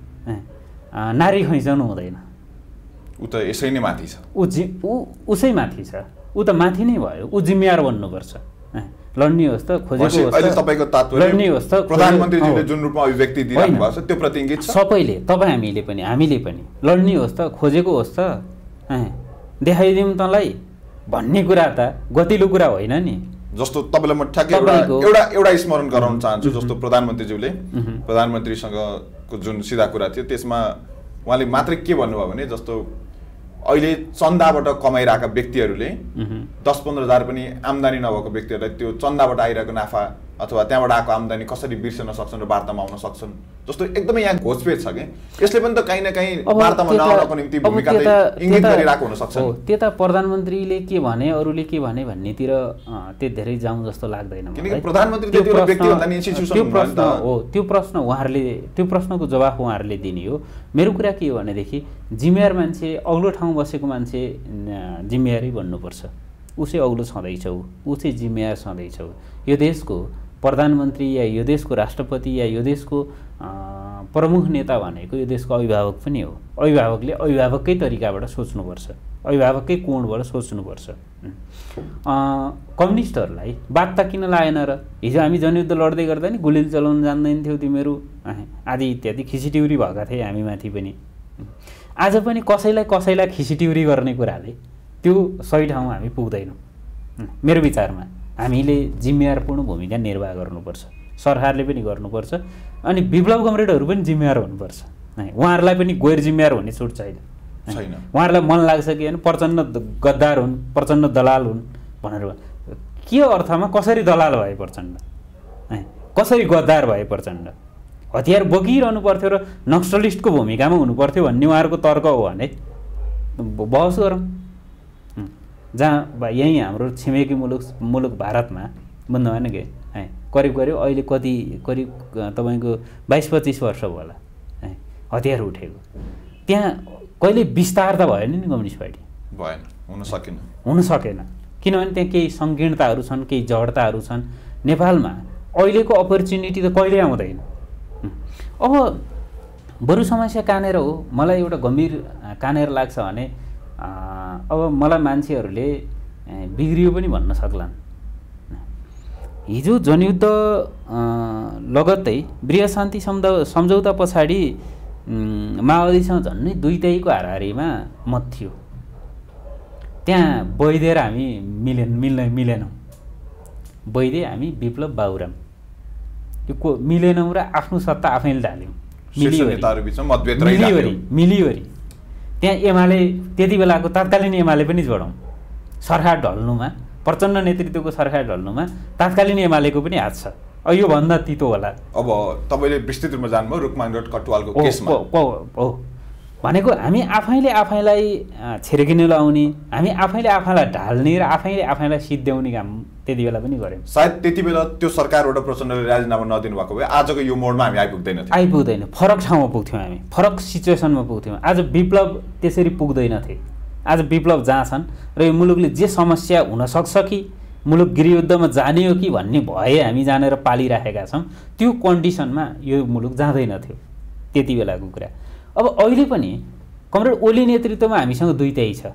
नारी खैँचाउनु हुँदैन, ऊ त यसै नै माथि छ, ऊ जि ऊ उसै माथि छ, ऊ त माथि नै भयो, ऊ जिम्मेवार बन्नुपर्छ। लड्ने होस् त, खोजेको होस् त, तपाईको तात्पर्य लड्ने होस् त, प्रधानमन्त्रीजीले जुन रूपमा अभिव्यक्ति दिइरहनु भएको छ त्यो प्रति इङ्गित छ सबैले, तपाईँ हामीले पनि हामीले पनि लड्ने होस् त, खोजेको होस् त, देखाइदिउँ तँलाई भन्ने कुरा त गतिलो कुरा होइन नि। जस्तो तपाईँलाई म ठ्याक्कै एउटा एउटा स्मरण गराउन चाहन्छु। जस्तो प्रधानमन्त्रीज्यूले प्रधानमन्त्रीसँगको जुन सिधा कुरा थियो त्यसमा उहाँले मात्रै के भन्नुभयो भने, जस्तो अहिले चन्दाबाट कमाइरहेका व्यक्तिहरूले दस पन्ध्र हजार पनि आम्दानी नभएको व्यक्तिहरूलाई त्यो चन्दाबाट आइरहेको नाफा अथवा त्यहाँबाट आएको आम्दानी कसरी बिर्सन सक्छन् र वार्तामा आउन सक्छन्, जस्तो एकदमै यहाँ घोचपेच छ कि यसले पनि त कहीँ न कहीँ वार्तामा नआउनको निम्ति भूमिका इङ्गित गरिरहेको हुन सक्छ। त्यता प्रधानमन्त्रीले के भने अरूले के भने भन्नेतिर त्यो धेरै जाउँ जस्तो लाग्दैन। किनकि प्रधानमन्त्री त्यो व्यक्ति भन्दा नि इन्स्टिट्युसन त्यो प्रश्न हो, त्यो प्रश्न उहाँहरूले त्यो प्रश्नको जवाफ उहाँहरूले दिने हो। मेरो कुरा के हो भनेदेखि जिम्मेवार मान्छे, अग्लो ठाउँ बसेको मान्छे जिम्मेवारै बन्नुपर्छ। उसै अग्लो छँदैछ, ऊ चाहिँ जिम्मेवार छँदैछ। यो देशको प्रधानमन्त्री या यो देशको राष्ट्रपति या यो देशको प्रमुख नेता भनेको यो देशको अभिभावक पनि हो। अभिभावकले अभिभावककै तरिकाबाट सोच्नुपर्छ, अभिभावककै कोणबाट सोच्नुपर्छ। कम्युनिस्टहरूलाई बात त किन लागेन र? हिजो हामी जनयुद्ध लड्दै गर्दा नि गोली चलाउन जान्दैन थियो तिमीहरू आदि इत्यादि खिसिटिउरी भएका थिए हामी माथि पनि। आज पनि कसैलाई कसैलाई खिसिटिउरी गर्ने कुराले त्यो सही ठाउँमा हामी पुग्दैनौँ। मेरो विचारमा हामीले जिम्मेवारपूर्ण भूमिका निर्वाह गर्नुपर्छ, सरकारले पनि गर्नुपर्छ, अनि विप्लव कमरेडहरू पनि जिम्मेवार हुनुपर्छ। उहाँहरूलाई पनि गैर जिम्मेवार हुने छुट छैन। उहाँहरूलाई मन लाग्छ कि होइन प्रचण्ड गद्दार हुन्, प्रचण्ड दलाल हुन् भनेर, के अर्थमा कसरी दलाल भए प्रचण्ड, कसरी गद्दार भए प्रचण्ड? हतियार बोकिरहनु पर्थ्यो र नक्सलिस्टको भूमिकामा हुनुपर्थ्यो भन्ने उहाँहरूको तर्क हो भने बहस गरौँ। जहाँ यहीँ हाम्रो छिमेकी मुलुक मुलुक भारतमा बुझ्नु भएन कि करिब करिब अहिले कति करिब तपाईँको बाइस पच्चिस वर्ष होला, हतियार उठेको। त्यहाँ कहिले विस्तार त भएन नि कम्युनिस्ट पार्टी, भएन, हुन सकेन हुन सकेन किनभने त्यहाँ केही सङ्कीर्णताहरू छन्, केही जडताहरू छन्। नेपालमा अहिलेको अपर्च्युनिटी त कहिले आउँदैन। अब बरु समस्या कहाँनिर हो मलाई एउटा गम्भीर कहाँनिर लाग्छ भने अब मलाई मान्छेहरूले बिग्रियो पनि भन्न सक्लान्। हिजो जनयुद्ध लगत्तै वृहत शान्ति सम्झौता पछाडि माओवादीसँग झन्डै दुई तयको हाराहारीमा मत थियो। त्यहाँ वैद्य र हामी मिलेन मिल्न मिलेनौँ, वैद्य हामी विप्लव बाबुराम यो को मिलेनौँ र आफ्नो सत्ता आफैले ढाल्यौँ, मिलिवरी मिलिवरी। त्यहाँ एमाले त्यति बेलाको तत्कालीन एमाले पनि जोडौँ, सरकार ढल्नुमा प्रचण्ड नेतृत्वको सरकार ढल्नुमा तत्कालीन एमालेको पनि हात छ। योभन्दा तितो होला। अब तपाईँले विस्तृत रूपमा जानुभयो रुकमान कटुवालको केसमा हो भनेको हामी आफैले आफैलाई छिर्किन लाउने, हामी आफैले आफैलाई ढाल्ने र आफैले आफैलाई सिद्ध्याउने काम त्यति बेला पनि गऱ्यौँ। सायद त्यति बेला त्यो सरकारबाट प्रचण्डले राजीनामा नदिनु भएको भए आजको यो मोडमा हामी आइपुग्दैन थियौँ आइपुग्दैन फरक ठाउँमा पुग्थ्यौँ, हामी फरक सिचुएसनमा पुग्थ्यौँ। आज विप्लव त्यसरी पुग्दैनथे। आज विप्लव जहाँ छन् र यो मुलुकले जे समस्या हुनसक्छ कि मुलुक गृहयुद्धमा जाने हो कि भन्ने भए हामी जानेर पालिराखेका छौँ, त्यो कन्डिसनमा यो मुलुक जाँदैनथ्यो त्यति बेलाको कुरा। अब अहिले पनि कमरेड ओली नेतृत्वमा हामीसँग दुई तय छ।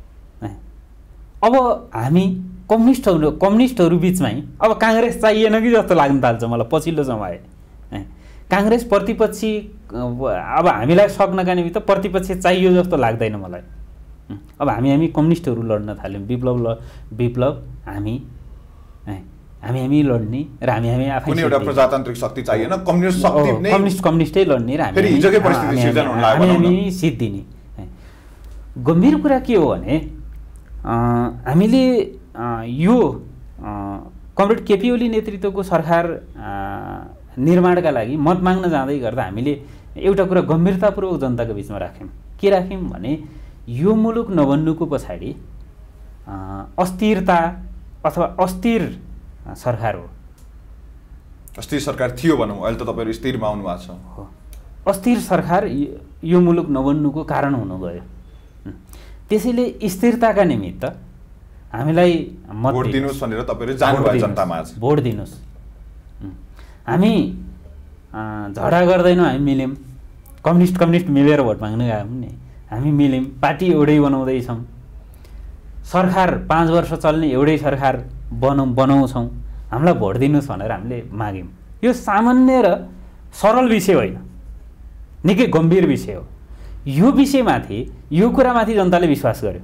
अब हामी कम्युनिस्टहरू कम्युनिस्टहरू बिचमै अब काङ्ग्रेस चाहिएन कि जस्तो लाग्न थाल्छ मलाई पछिल्लो समय। काङ्ग्रेस प्रतिपक्षी अब हामीलाई सक्नका निमित्त प्रतिपक्ष चाहियो जस्तो लाग्दैन मलाई। अब हामी हामी कम्युनिस्टहरू लड्न थाल्यौँ, विप्लव ल विप्लव हामी हामी हामी लड्ने र हामी हामी आफै कुनै एउटा प्रजातान्त्रिक शक्ति चाहिएन, कम्युनिस्ट शक्ति नै कम्युनिस्ट कम्युनिस्टै लड्ने र फेरि हिजोकै परिस्थिति सिर्जना हुन लाग्यो हामी हामी सिद्धिने। गम्भीर कुरा के हो भने हामीले यो कमरेड केपी ओली नेतृत्वको सरकार निर्माणका लागि मत माग्न जाँदै गर्दा हामीले एउटा कुरा गम्भीरतापूर्वक जनताको बिचमा राख्यौँ। के राख्यौँ भने यो मुलुक नबन्नुको पछाडि अस्थिरता अथवा अस्थिर सरकार हो। अस्थिर सरकार थियो भनौँ, अहिले त तपाईँहरू स्थिरमा आउनु भएको छ। हो, अस्थिर सरकार यो मुलुक नबन्नुको कारण हुनु गयो। त्यसैले स्थिरताका निमित्त हामीलाई मत भोट दिनुहोस् भनेर तपाईँहरू जानुभयो जनतामा। भोट दिनुहोस्, हामी झगडा गर्दैनौँ, हामी मिल्यौँ। कम्युनिस्ट कम्युनिस्ट मिलेर भोट माग्नु गयौँ नि, हामी मिल्यौँ। पार्टी एउटै बनाउँदैछौँ, सरकार पाँच वर्ष चल्ने एउटै सरकार बनाउ बनाउँछौँ हामीलाई भोट दिनुहोस् भनेर हामीले माग्यौँ। यो सामान्य र सरल विषय होइन, निकै गम्भीर विषय हो। यो विषयमाथि यो कुरामाथि जनताले विश्वास गर्यो।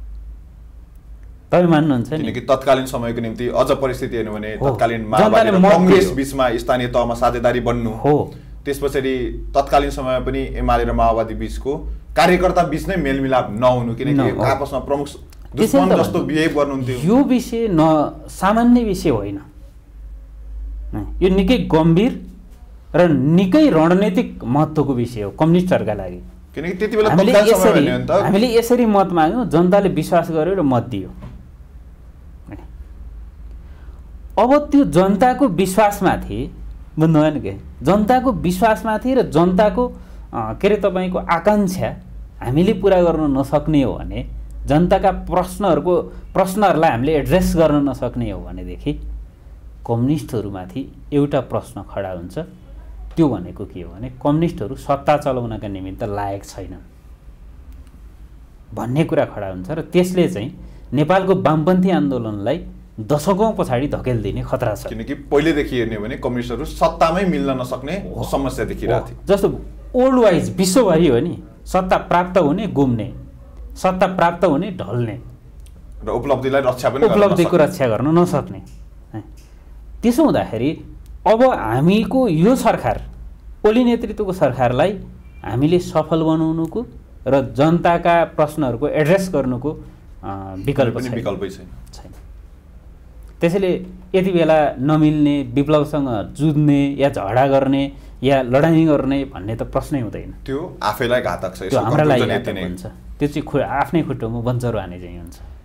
तपाईँ मान्नुहुन्छ नि? किनकि तत्कालीन समयको निम्ति अझ परिस्थिति हेर्नु भने तत्कालीन माओवादी र कङ्ग्रेस बिचमा स्थानीय तहमा साझेदारी बन्नु हो, त्यस पछाडि तत्कालीन समयमा पनि एमाले र माओवादी बिचको कार्यकर्ता बिच नै मेलमिलाप नहुनु, किनकि आपसमा प्रमुख दुश्मन जस्तो बिहेभ गर्नुहुन्थ्यो। यो विषय न सामान्य विषय होइन, यो निकै गम्भीर र निकै रणनीतिक महत्त्वको विषय हो कम्युनिस्टहरूका लागि। किनकि त्यति बेला तत्कालीन समय भने त हामीले यसरी मत माग्यौँ, जनताले विश्वास गर्यो र मत दियो। अब त्यो जनताको विश्वासमाथि बुझ्नुभयो नि के, जनताको विश्वासमाथि र जनताको के अरे तपाईँको आकाङ्क्षा हामीले पुरा गर्न नसक्ने हो भने, जनताका प्रश्नहरूको प्रश्नहरूलाई हामीले एड्रेस गर्न नसक्ने हो भनेदेखि कम्युनिस्टहरूमाथि एउटा प्रश्न खडा हुन्छ। त्यो भनेको के हो भने कम्युनिस्टहरू सत्ता चलाउनका निमित्त लायक छैनन् भन्ने कुरा खडा हुन्छ र त्यसले चाहिँ नेपालको वामपन्थी आन्दोलनलाई दशकौँ पछाडि धकेलिदिने खतरा छ। किनकि पहिलेदेखि हेर्ने हो भने कम्युनिस्टहरू सत्तामै मिल्न नसक्ने समस्या देखिरहेको थियो। जस्तो वर्ल्ड वाइज विश्वभरि हो नि, सत्ता प्राप्त हुने गुम्ने, सत्ता प्राप्त हुने ढल्ने र उपलब्धिलाई रक्षा पनि उपलब्धिको रक्षा गर्न नसक्ने। त्यसो हुँदाखेरि अब हामीको यो सरकार ओली नेतृत्वको सरकारलाई हामीले सफल बनाउनुको र जनताका प्रश्नहरूको एड्रेस गर्नुको विकल्प छैन विकल्पै छैन छैन त्यसैले यति बेला नमिल्ने, विप्लवसँग जुझ्ने या झगडा गर्ने या लडाइँ गर्ने भन्ने त प्रश्नै हुँदैन। त्यो आफैलाई घातक छ, त्यो हाम्रा लागि घातक हुन्छ। त्यो चाहिँ खु आफ्नै खुट्टोमा बन्चरो हाने चाहिँ हुन्छ।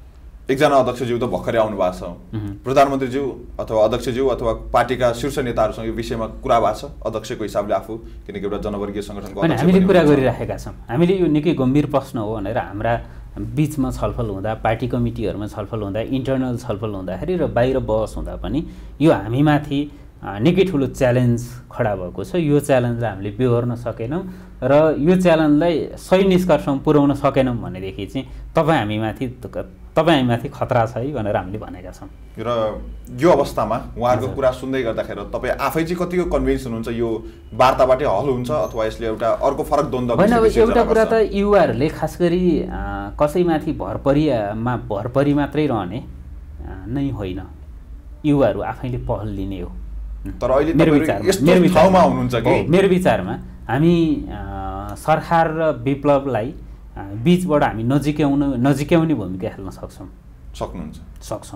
एकजना अध्यक्षज्यू त भर्खरै आउनु भएको छ, प्रधानमन्त्रीज्यू अथवा अध्यक्षज्यू अथवा पार्टीका शीर्ष नेताहरूसँग यो विषयमा कुरा भएको छ अध्यक्षको हिसाबले आफू, किनकि एउटा जनवर्गीय सङ्गठनको अध्यक्ष हामीले कुरा गरिराखेका छौँ। हामीले यो निकै गम्भीर प्रश्न हो भनेर हाम्रा बिचमा छलफल हुँदा, पार्टी कमिटीहरूमा छलफल हुँदा, इन्टरनल छलफल हुँदाखेरि र बाहिर बहस हुँदा पनि यो हामीमाथि निकै ठुलो च्यालेन्ज खडा भएको छ। यो च्यालेन्जलाई हामीले बेहोर्न सकेनौँ र यो च्यालेन्जलाई सही निष्कर्षमा पुर्याउन सकेनौँ भनेदेखि चाहिँ तपाईँ हामीमाथि तपाईँ हामीमाथि खतरा छ है भनेर हामीले भनेका छौँ। र यो अवस्थामा उहाँहरूको कुरा सुन्दै गर्दाखेरि तपाईँ आफै चाहिँ कतिको कन्भिन्स हुनुहुन्छ यो वार्ताबाटै हल हुन्छ अथवा यसले एउटा अर्को फरक द्वन्द्व? होइन, अब एउटा कुरा त युवाहरूले खास गरी कसैमाथि भरपरिमा भरपरि मात्रै रहने नै होइन, युवाहरू आफैले पहल लिने हो। तर अहिले मेरो विचारमा हुनुहुन्छ कि मेरो विचारमा हामी सरकार र विप्लवलाई बीचबाट हामी नजिक्याउनु नजिक्याउने भूमिका खेल्न सक्छौँ सक्नुहुन्छ सक्छौँ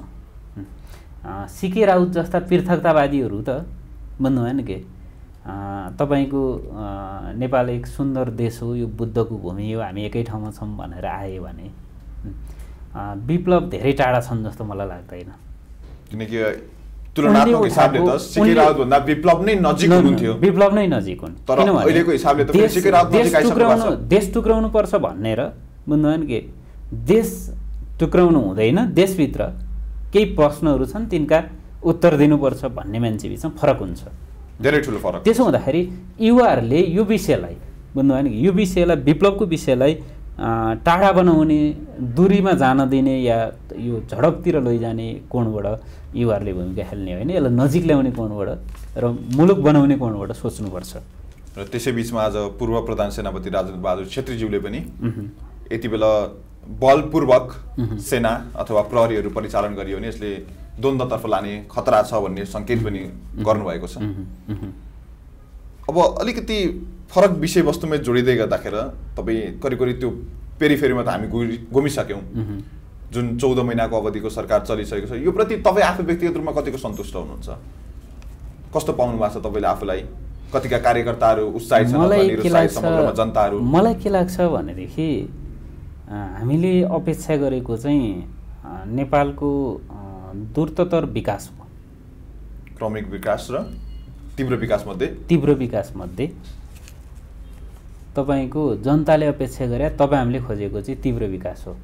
सिके राउत जस्ता पृथकतावादीहरू त भन्नु भएन के तपाईँको नेपाल एक सुन्दर देश हो, यो बुद्धको भूमि हो, हामी एकै ठाउँमा छौँ भनेर आए भने विप्लव धेरै टाढा छन् जस्तो मलाई लाग्दैन। किनकि तुलनात्मक हिसाबले त सिके राउत भन्दा विप्लव नै नजिक हुनुहुन्थ्यो। विप्लव नै नजिक हुन्, तर अहिलेको हिसाबले त सिके राउत नजिक आइसक्नु भएको छ। देश टुक्राउनु पर्छ भनेर बुझ्नु भएन के, देश टुक्राउनु हुँदैन, देशभित्र केही प्रश्नहरू छन् तिनका उत्तर दिनुपर्छ भन्ने मान्छे बिचमा फरक हुन्छ, धेरै ठुलो फरक। त्यसो हुँदाखेरि युवाहरूले यो विषयलाई बुझ्नु भएन कि यो विषयलाई विप्लवको विषयलाई टाढा बनाउने, दूरीमा जान दिने या यो झडपतिर लैजाने कोणबाट युवाहरूले भूमिका खेल्ने होइन, यसलाई नजिक ल्याउने कोणबाट र मुलुक बनाउने कोणबाट सोच्नुपर्छ। र त्यसै बिचमा आज पूर्व प्रधान सेनापति राजेन्द्र बहादुर छेत्रीज्यूले पनि यति बेला बलपूर्वक सेना अथवा प्रहरीहरू परिचालन गरियो भने यसले द्वन्द्वतर्फ लाने खतरा छ भन्ने सङ्केत पनि गर्नुभएको छ। अब अलिकति फरक विषयवस्तुमा जोडिँदै गर्दाखेरि तपाईँ करिब करिब त्यो पेरिफेरीमा त हामी घुमिसक्यौँ, जुन चौध महिनाको अवधिको सरकार चलिसकेको छ, यो प्रति तपाईँ आफू व्यक्तिगत रूपमा कतिको सन्तुष्ट हुनुहुन्छ? कस्तो पाउनु भएको छ तपाईँले आफूलाई? कतिका कार्यकर्ताहरू उत्साहित छन् अथवा निरुत्साहित समग्रमा जनताहरू? मलाई के लाग्छ भनेदेखि हामीले अपेक्षा गरेको चाहिँ नेपालको द्रुततर विकास हो, क्रमिक विकास र तीव्र विकास मध्ये तीव्र विकास मध्ये तपाईँको जनताले अपेक्षा गरे तपाईँ हामीले खोजेको चाहिँ तीव्र विकास हो।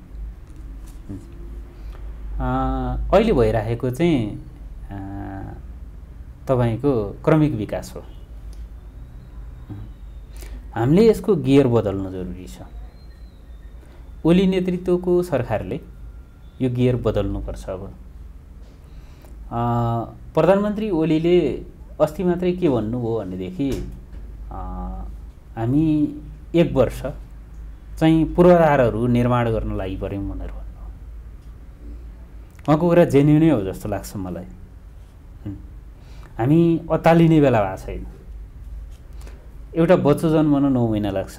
अहिले भइरहेको चाहिँ तपाईँको क्रमिक विकास हो। हामीले यसको गियर बदल्न जरुरी छ। ओली नेतृत्वको सरकारले यो गियर बदल्नुपर्छ। अब प्रधानमन्त्री ओलीले अस्ति मात्रै के भन्नुभयो भनेदेखि हामी एक वर्ष चाहिँ पूर्वाधारहरू निर्माण गर्न लागि पऱ्यौँ भनेर भन्नुभयो। उहाँको कुरा जेन्युनै हो जस्तो लाग्छ मलाई। हामी अत्तालिने बेला भएको छैन। एउटा बच्चो जन्मन नौ महिना लाग्छ,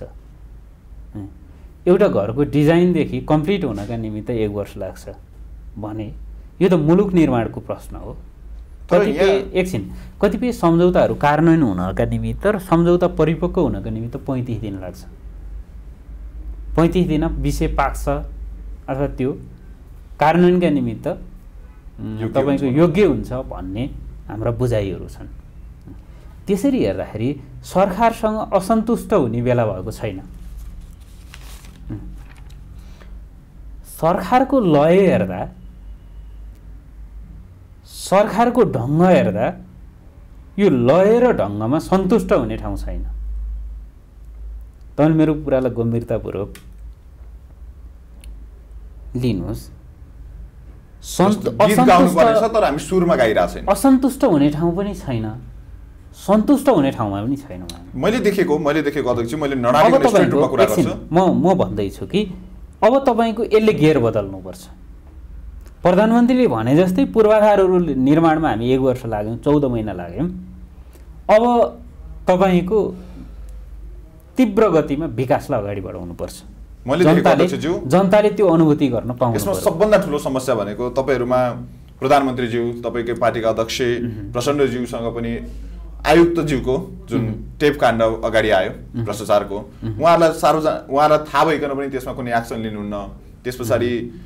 एउटा घरको डिजाइनदेखि कम्प्लिट हुनका निमित्त एक वर्ष लाग्छ भने यो त मुलुक निर्माणको प्रश्न हो। कतिपय एकछिन कतिपय सम्झौताहरू कार्यान्वयन हुनका निमित्त र सम्झौता परिपक्व हुनका निमित्त पैँतिस दिन लाग्छ। पैँतिस दिन विषय पाक्छ अथवा त्यो कार्यान्वयनका निमित्त तपाईँको योग्य हुन्छ भन्ने हाम्रा बुझाइहरू छन्। त्यसरी हेर्दाखेरि सरकारसँग असन्तुष्ट हुने बेला भएको छैन। सरकारको लय हेर्दा, सरकारको ढङ्ग हेर्दा यो लय र ढङ्गमा सन्तुष्ट हुने ठाउँ छैन। तपाईँले मेरो कुरालाई गम्भीरतापूर्वक लिनुहोस्। असन्तुष्ट हुने ठाउँ पनि छैन, सन्तुष्ट हुने ठाउँमा पनि छैन। मैले देखेको मैले देखेको अध्यक्ष मैले नडालेको रेस्टुरेन्टमा कुरा गर्छु। म म भन्दैछु कि अब तपाईँको यसले गियर बदल्नुपर्छ। प्रधानमन्त्रीले भने जस्तै पूर्वाधारहरू निर्माणमा हामी एक वर्ष लाग्यौँ, चौध महिना लाग्यौँ। अब तपाईँको तीव्र गतिमा विकासलाई अगाडि बढाउनुपर्छ। मैले देखेको अध्यक्षज्यू जनताले त्यो अनुभूति गर्न पाउनु। यसमा सबभन्दा ठुलो समस्या भनेको तपाईँहरूमा प्रधानमन्त्रीज्यू, तपाईँकै पार्टीका अध्यक्ष प्रचण्डज्यूसँग पनि आयुक्तज्यूको जुन टेप काण्ड अगाडि आयो भ्रष्टाचारको, उहाँहरूलाई सार्वजनिक उहाँलाई थाहा भइकन पनि त्यसमा कुनै एक्सन लिनुहुन्न। त्यस पछाडि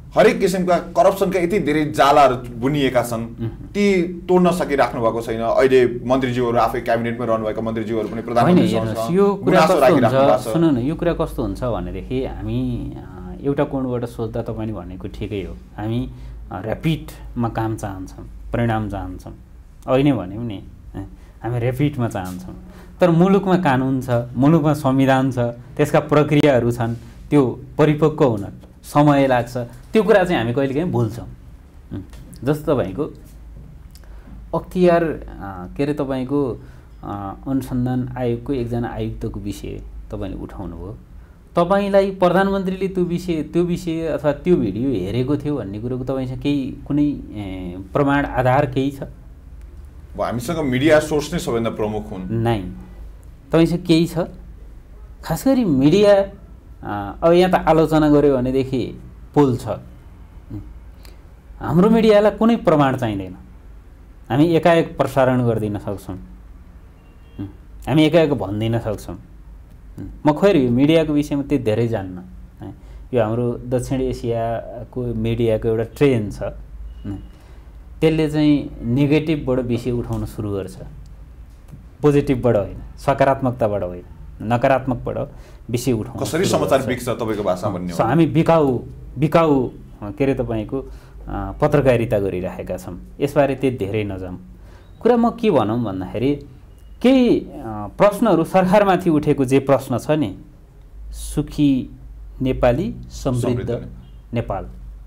हरेक किसिमका करप्सनका यति धेरै जालाहरू बुनिएका छन् ती तोड्न सकिराख्नु भएको छैन। अहिले मन्त्रीज्यूहरू आफै क्याबिनेटमा रहनुभएका मन्त्रीज्यूहरू पनि प्रधानमन्त्री यो कुरा कस्तो हुन्छ सुन्नु न, यो कुरा कस्तो हुन्छ भनेदेखि हामी एउटा कोणबाट सोध्दा तपाईँले भनेको ठिकै हो, हामी ऱ्यापिडमा काम चाहन्छौँ, परिणाम चाहन्छौँ, अहिले नै भन्यौँ नि हामी ऱ्यापिडमा चाहन्छौँ। तर मुलुकमा कानुन छ, मुलुकमा संविधान छ, त्यसका प्रक्रियाहरू छन्, त्यो परिपक्व हुन समय लाग्छ। त्यो कुरा चाहिँ हामी कहिलेकाहीँ भुल्छौँ। जस्तो तपाईँको अख्तियार के अरे तपाईँको अनुसन्धान आयोगको एकजना आयुक्तको विषय तपाईँले उठाउनु भयो, तपाईँलाई प्रधानमन्त्रीले त्यो विषय त्यो विषय अथवा त्यो भिडियो हेरेको थियो भन्ने कुरोको तपाईँसँग केही कुनै प्रमाण आधार केही छ? हामीसँग मिडिया सोर्स नै सबैभन्दा प्रमुख हुन् नै, तपाईँसँग केही छ? खास गरी मिडिया अब यहाँ त आलोचना गऱ्यो भनेदेखि पोल छ, हाम्रो मिडियालाई कुनै प्रमाण चाहिँदैन। हामी एकाएक प्रसारण गरिदिन सक्छौँ, हामी एकाएक भनिदिन सक्छौँ। म खैर यो मिडियाको विषयमा त्यति धेरै जान्न, यो हाम्रो दक्षिण एसियाको मिडियाको एउटा ट्रेन्ड छ, त्यसले चाहिँ नेगेटिभबाट विषय उठाउन सुरु गर्छ, पोजिटिभबाट होइन, सकारात्मकताबाट होइन, नकारात्मकबाट विषय उठाउनु। कसरी समाचार बिक्छ तपाईँको भाषामा भन्ने हो? हामी बिकाउ बिकाउ के अरे तपाईँको पत्रकारिता गरिराखेका छौँ, यसबारे त्यति धेरै नजाउँ। कुरा म के भनौँ भन्दाखेरि केही प्रश्नहरू सरकारमाथि उठेको जे प्रश्न छ नि, सुखी नेपाली समृद्ध नेपाल,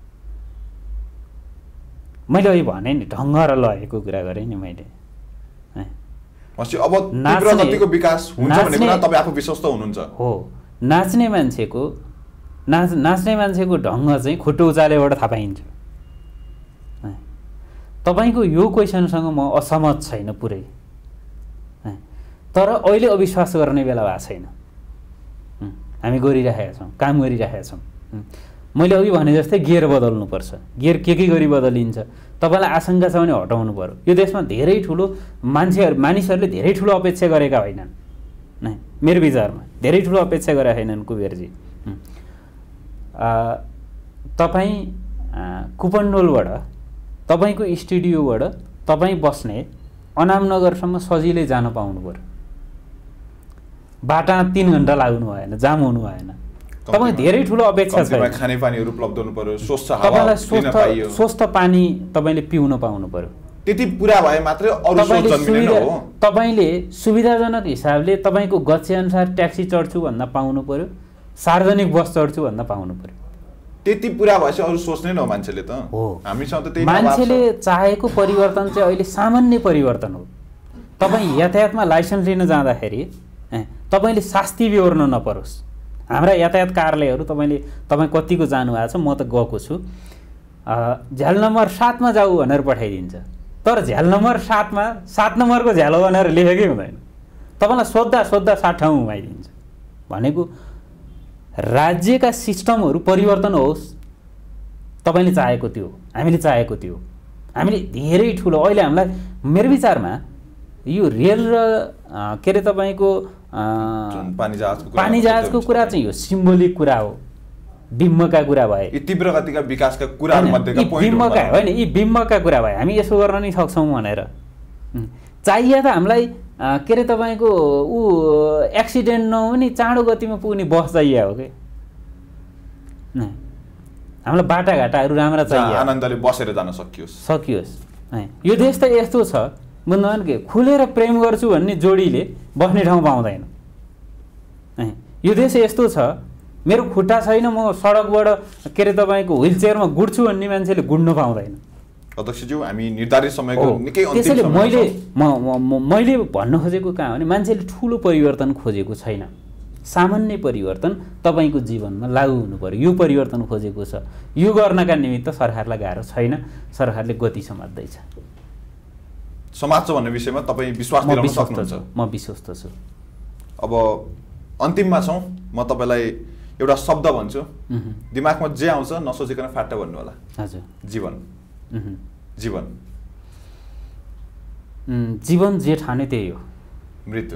मैले अहिले भने नि ढङ्ग र लगेको कुरा गरेँ नि मैले। अब तीव्रगतिको विकास हुन्छ भन्ने कुरा तपाईँ आफू विश्वस्त हुनुहुन्छ? हो, नाच्ने मान्छेको नाच नाच्ने मान्छेको ढङ्ग चाहिँ खुट्टो उचालेबाट थाहा पाइन्छ। तपाईँको यो क्वेसनसँग म असहमत छैन पुरै, तर अहिले अविश्वास गर्ने बेला भएको छैन। हामी गरिरहेका छौँ, काम गरिरहेका छौँ। मैले अघि भने जस्तै गियर बदल्नुपर्छ, गियर के के गरी बदलिन्छ, तपाईँलाई आशंका छ भने हटाउनु पऱ्यो। यो देशमा धेरै ठुलो मान्छेहरू मानिसहरूले धेरै ठुलो अपेक्षा गरेका होइनन्, नै मेरो विचारमा धेरै ठुलो अपेक्षा गरेका होइनन् कुबेरजी। तपाईँ कुपन्डोलबाट तपाईँको स्टुडियोबाट तपाईँ बस्ने अनामनगरसम्म सजिलै जान पाउनु पऱ्यो, बाटा तिन घन्टा लाग्नु भएन, जाम हुनु भएन। तपाईँ धेरै ठुलो अपेक्षा छ, खानेपानीहरू उपलब्ध हुनु पर्यो, स्वच्छ हावा तपाईँलाई स्वस्थ स्वस्थ पानी तपाईँले पिउन पाउनु पर्यो। त्यति पुरा भए मात्रै अरू सोच जन्मिने हो। तपाईँले सुविधाजनक हिसाबले तपाईँको गच्छेअनुसार ट्याक्सी चढ्छु भन्दा पाउनु पर्यो, सार्वजनिक बस चढ्छु भन्दा पाउनु पर्यो। त्यति पुरा भएपछि अरू सोच्ने न हो मान्छेले त। हो, हामीसँग त त्यही मान्छेले चाहेको परिवर्तन चाहिँ अहिले सामान्य परिवर्तन हो। तपाईँ यातायातमा लाइसेन्स लिन जाँदाखेरि तपाईँले शास्ति बेहोर्न नपरोस्। हाम्रा यातायात कार्यालयहरू तपाईँले तपाईँ कतिको जानुभएको छ, म त गएको छु, झ्याल नम्बर सातमा जाऊ भनेर पठाइदिन्छ, तर झ्याल नम्बर सातमा सात नम्बरको झ्याल भनेर लेखेकै हुँदैन। तपाईँलाई सोद्धा सोद्धा सात ठाउँ घुमाइदिन्छ। भनेको राज्यका सिस्टमहरू परिवर्तन होस्, तपाईँले चाहेको त्यो, हामीले चाहेको त्यो। हामीले धेरै ठुलो अहिले हामीलाई मेरो विचारमा यो रेल र के अरे तपाईँको पानी जहाजको पानी जहाजको कुरा चाहिँ यो सिम्बोलिक कुरा हो, बिम्बका कुरा भए, यी तीव्र गतिका विकासका कुराहरूमध्येका पोइन्ट बिम्बका होइन, यी बिम्बका कुरा भए हामी यसो गर्न नै सक्छौँ भनेर। चाहिए त हामीलाई के अरे तपाईँको ऊ एक्सिडेन्ट नहुने चाँडो गतिमा पुग्ने बस चाहिए हो कि, हामीलाई बाटाघाटाहरू राम्रा चाहिए, आनन्दले बसेर जान सकियोस् सकियोस् यो देश त यस्तो छ बुझ्नुभयो के, खुलेर प्रेम गर्छु भन्ने जोडीले बस्ने ठाउँ पाउँदैन। यो देश यस्तो छ, मेरो खुट्टा छैन, म सडकबाट के अरे तपाईँको व्हिल चेयरमा गुड्छु भन्ने मान्छेले गुड्न पाउँदैन। अध्यक्षज्यू, हामी निर्धारित समयको निकै अन्तिम त्यसैले मैले म मैले भन्न खोजेको कहाँ भने मान्छेले ठुलो परिवर्तन खोजेको छैन, सामान्य परिवर्तन तपाईँको जीवनमा लागू हुनु पर्यो, यो परिवर्तन खोजेको छ। यो गर्नका निमित्त सरकारलाई गाह्रो छैन, सरकारले गति समात्दैछ। समाज भन्ने विषयमा तपाईँ विश्वास दिलाउन सक्नुहुन्छ? म विश्वस्त छु। अब अन्तिममा छौँ, म तपाईँलाई एउटा शब्द भन्छु, दिमागमा जे आउँछ नसोचिकन फाट्टा भन्नु होला। हजुर। जीवन। जीवन जीवन जे ठाने त्यही हो। मृत्यु?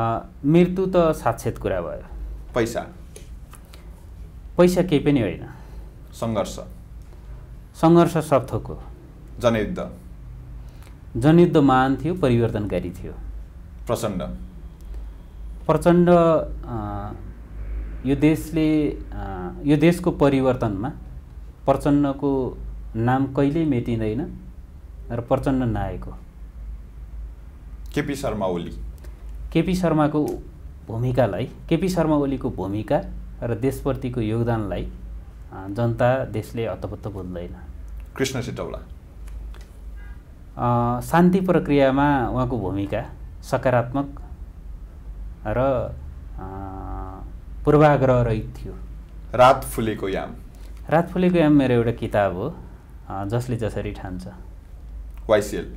मृत्यु त साक्षात कुरा भयो। पैसा? पैसा केही पनि होइन। सङ्घर्ष सङ्घर्ष सब थोक हो। जनयुद्ध जनयुद्ध महान थियो, परिवर्तनकारी थियो। प्रचण्ड प्रचण्ड यो देशले यो देशको परिवर्तनमा प्रचण्डको नाम कहिल्यै मेटिँदैन र प्रचण्ड नायक हो। केपी शर्मा ओली केपी शर्माको भूमिकालाई केपी शर्मा ओलीको भूमिका र देशप्रतिको योगदानलाई जनता देशले हतपत्त भुल्दैन। कृष्ण सिटौला शान्ति प्रक्रियामा उहाँको भूमिका सकारात्मक र पूर्वाग्रह रहित थियो। रात फुलेको याम रात फुलेको याम मेरो एउटा किताब हो, जसले जसरी ठान्छ। वाइसिएल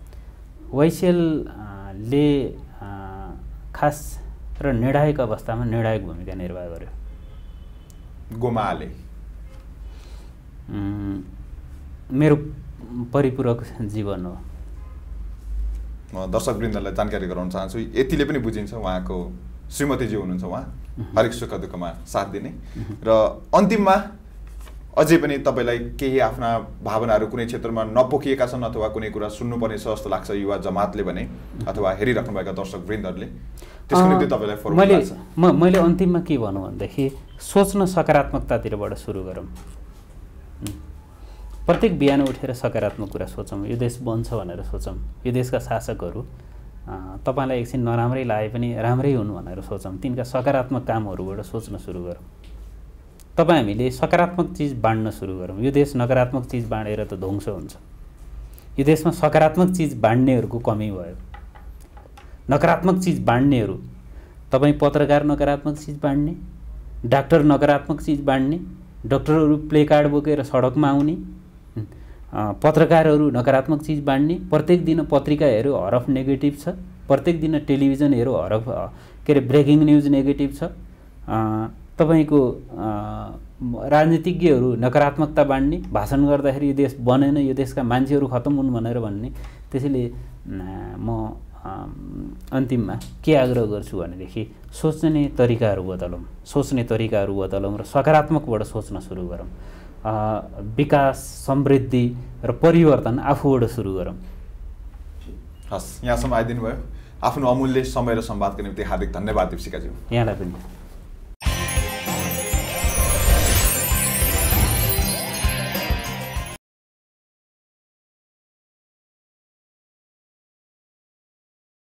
वाइसिएलले खास र निर्णायक अवस्थामा निर्णायक भूमिका निर्वाह गर्यो। गोमाले मेरो परिपूरक जीवन हो। म दर्शकवृन्दलाई जानकारी गराउन चाहन्छु, यतिले पनि बुझिन्छ उहाँको श्रीमतीजी हुनुहुन्छ, उहाँ हरेक सुख दुःखमा साथ दिने। र अन्तिममा अझै पनि तपाईँलाई केही आफ्ना भावनाहरू कुनै क्षेत्रमा नपोखिएका छन् अथवा कुनै कुरा सुन्नुपर्ने छ जस्तो लाग्छ युवा जमातले भने अथवा हेरिराख्नुभएका दर्शकवृन्दहरूले, त्यसको निम्ति तपाईँलाई फरक लाग्छ? म मैले अन्तिममा के भनौँ भनेदेखि सोच्न सकारात्मकतातिरबाट सुरु गरौँ। प्रत्येक बिहान उठेर सकारात्मक कुरा सोचौँ, यो देश बन्छ भनेर सोचौँ। यो देशका शासकहरू तपाईँलाई एकछिन नराम्रै लागे पनि राम्रै हुनु भनेर सोचौँ। तिनका सकारात्मक कामहरूबाट सोच्न सुरु गरौँ। तपाईँ हामीले सकारात्मक चिज बाँड्न सुरु गरौँ। यो देश नकारात्मक चिज बाँडेर त ध्वंस हुन्छ। यो देशमा सकारात्मक चिज बाँड्नेहरूको कमी भयो। नकारात्मक चिज बाँड्नेहरू, तपाईँ पत्रकार नकारात्मक चिज बाँड्ने, डाक्टर नकारात्मक चिज बाँड्ने, डाक्टरहरू प्ले कार्ड बोकेर सडकमा आउने, पत्रकारहरू नकारात्मक चिज बाँड्ने, प्रत्येक दिन पत्रिका हेऱ्यो हरफ नेगेटिभ छ, प्रत्येक दिन टेलिभिजन हेऱ्यो हरफ के अरे ब्रेकिङ न्युज नेगेटिभ छ। तपाईँको राजनीतिज्ञहरू नकारात्मकता बाँड्ने, भाषण गर्दाखेरि यो देश बनेन, यो देशका मान्छेहरू खत्तम हुन् भनेर भन्ने। त्यसैले म अन्तिममा के आग्रह गर्छु भनेदेखि सोच्ने तरिकाहरू बदलौँ, सोच्ने तरिकाहरू बदलौँ र सकारात्मकबाट सोच्न सुरु गरौँ। विकास, समृद्धि र परिवर्तन आफूबाट सुरु गरौँ। हस्, यहाँसम्म आइदिनु भयो। आफ्नो अमूल्य समय र संवादको निम्ति हार्दिक धन्यवाद दीप्सिकाज्यू। यहाँलाई पनि।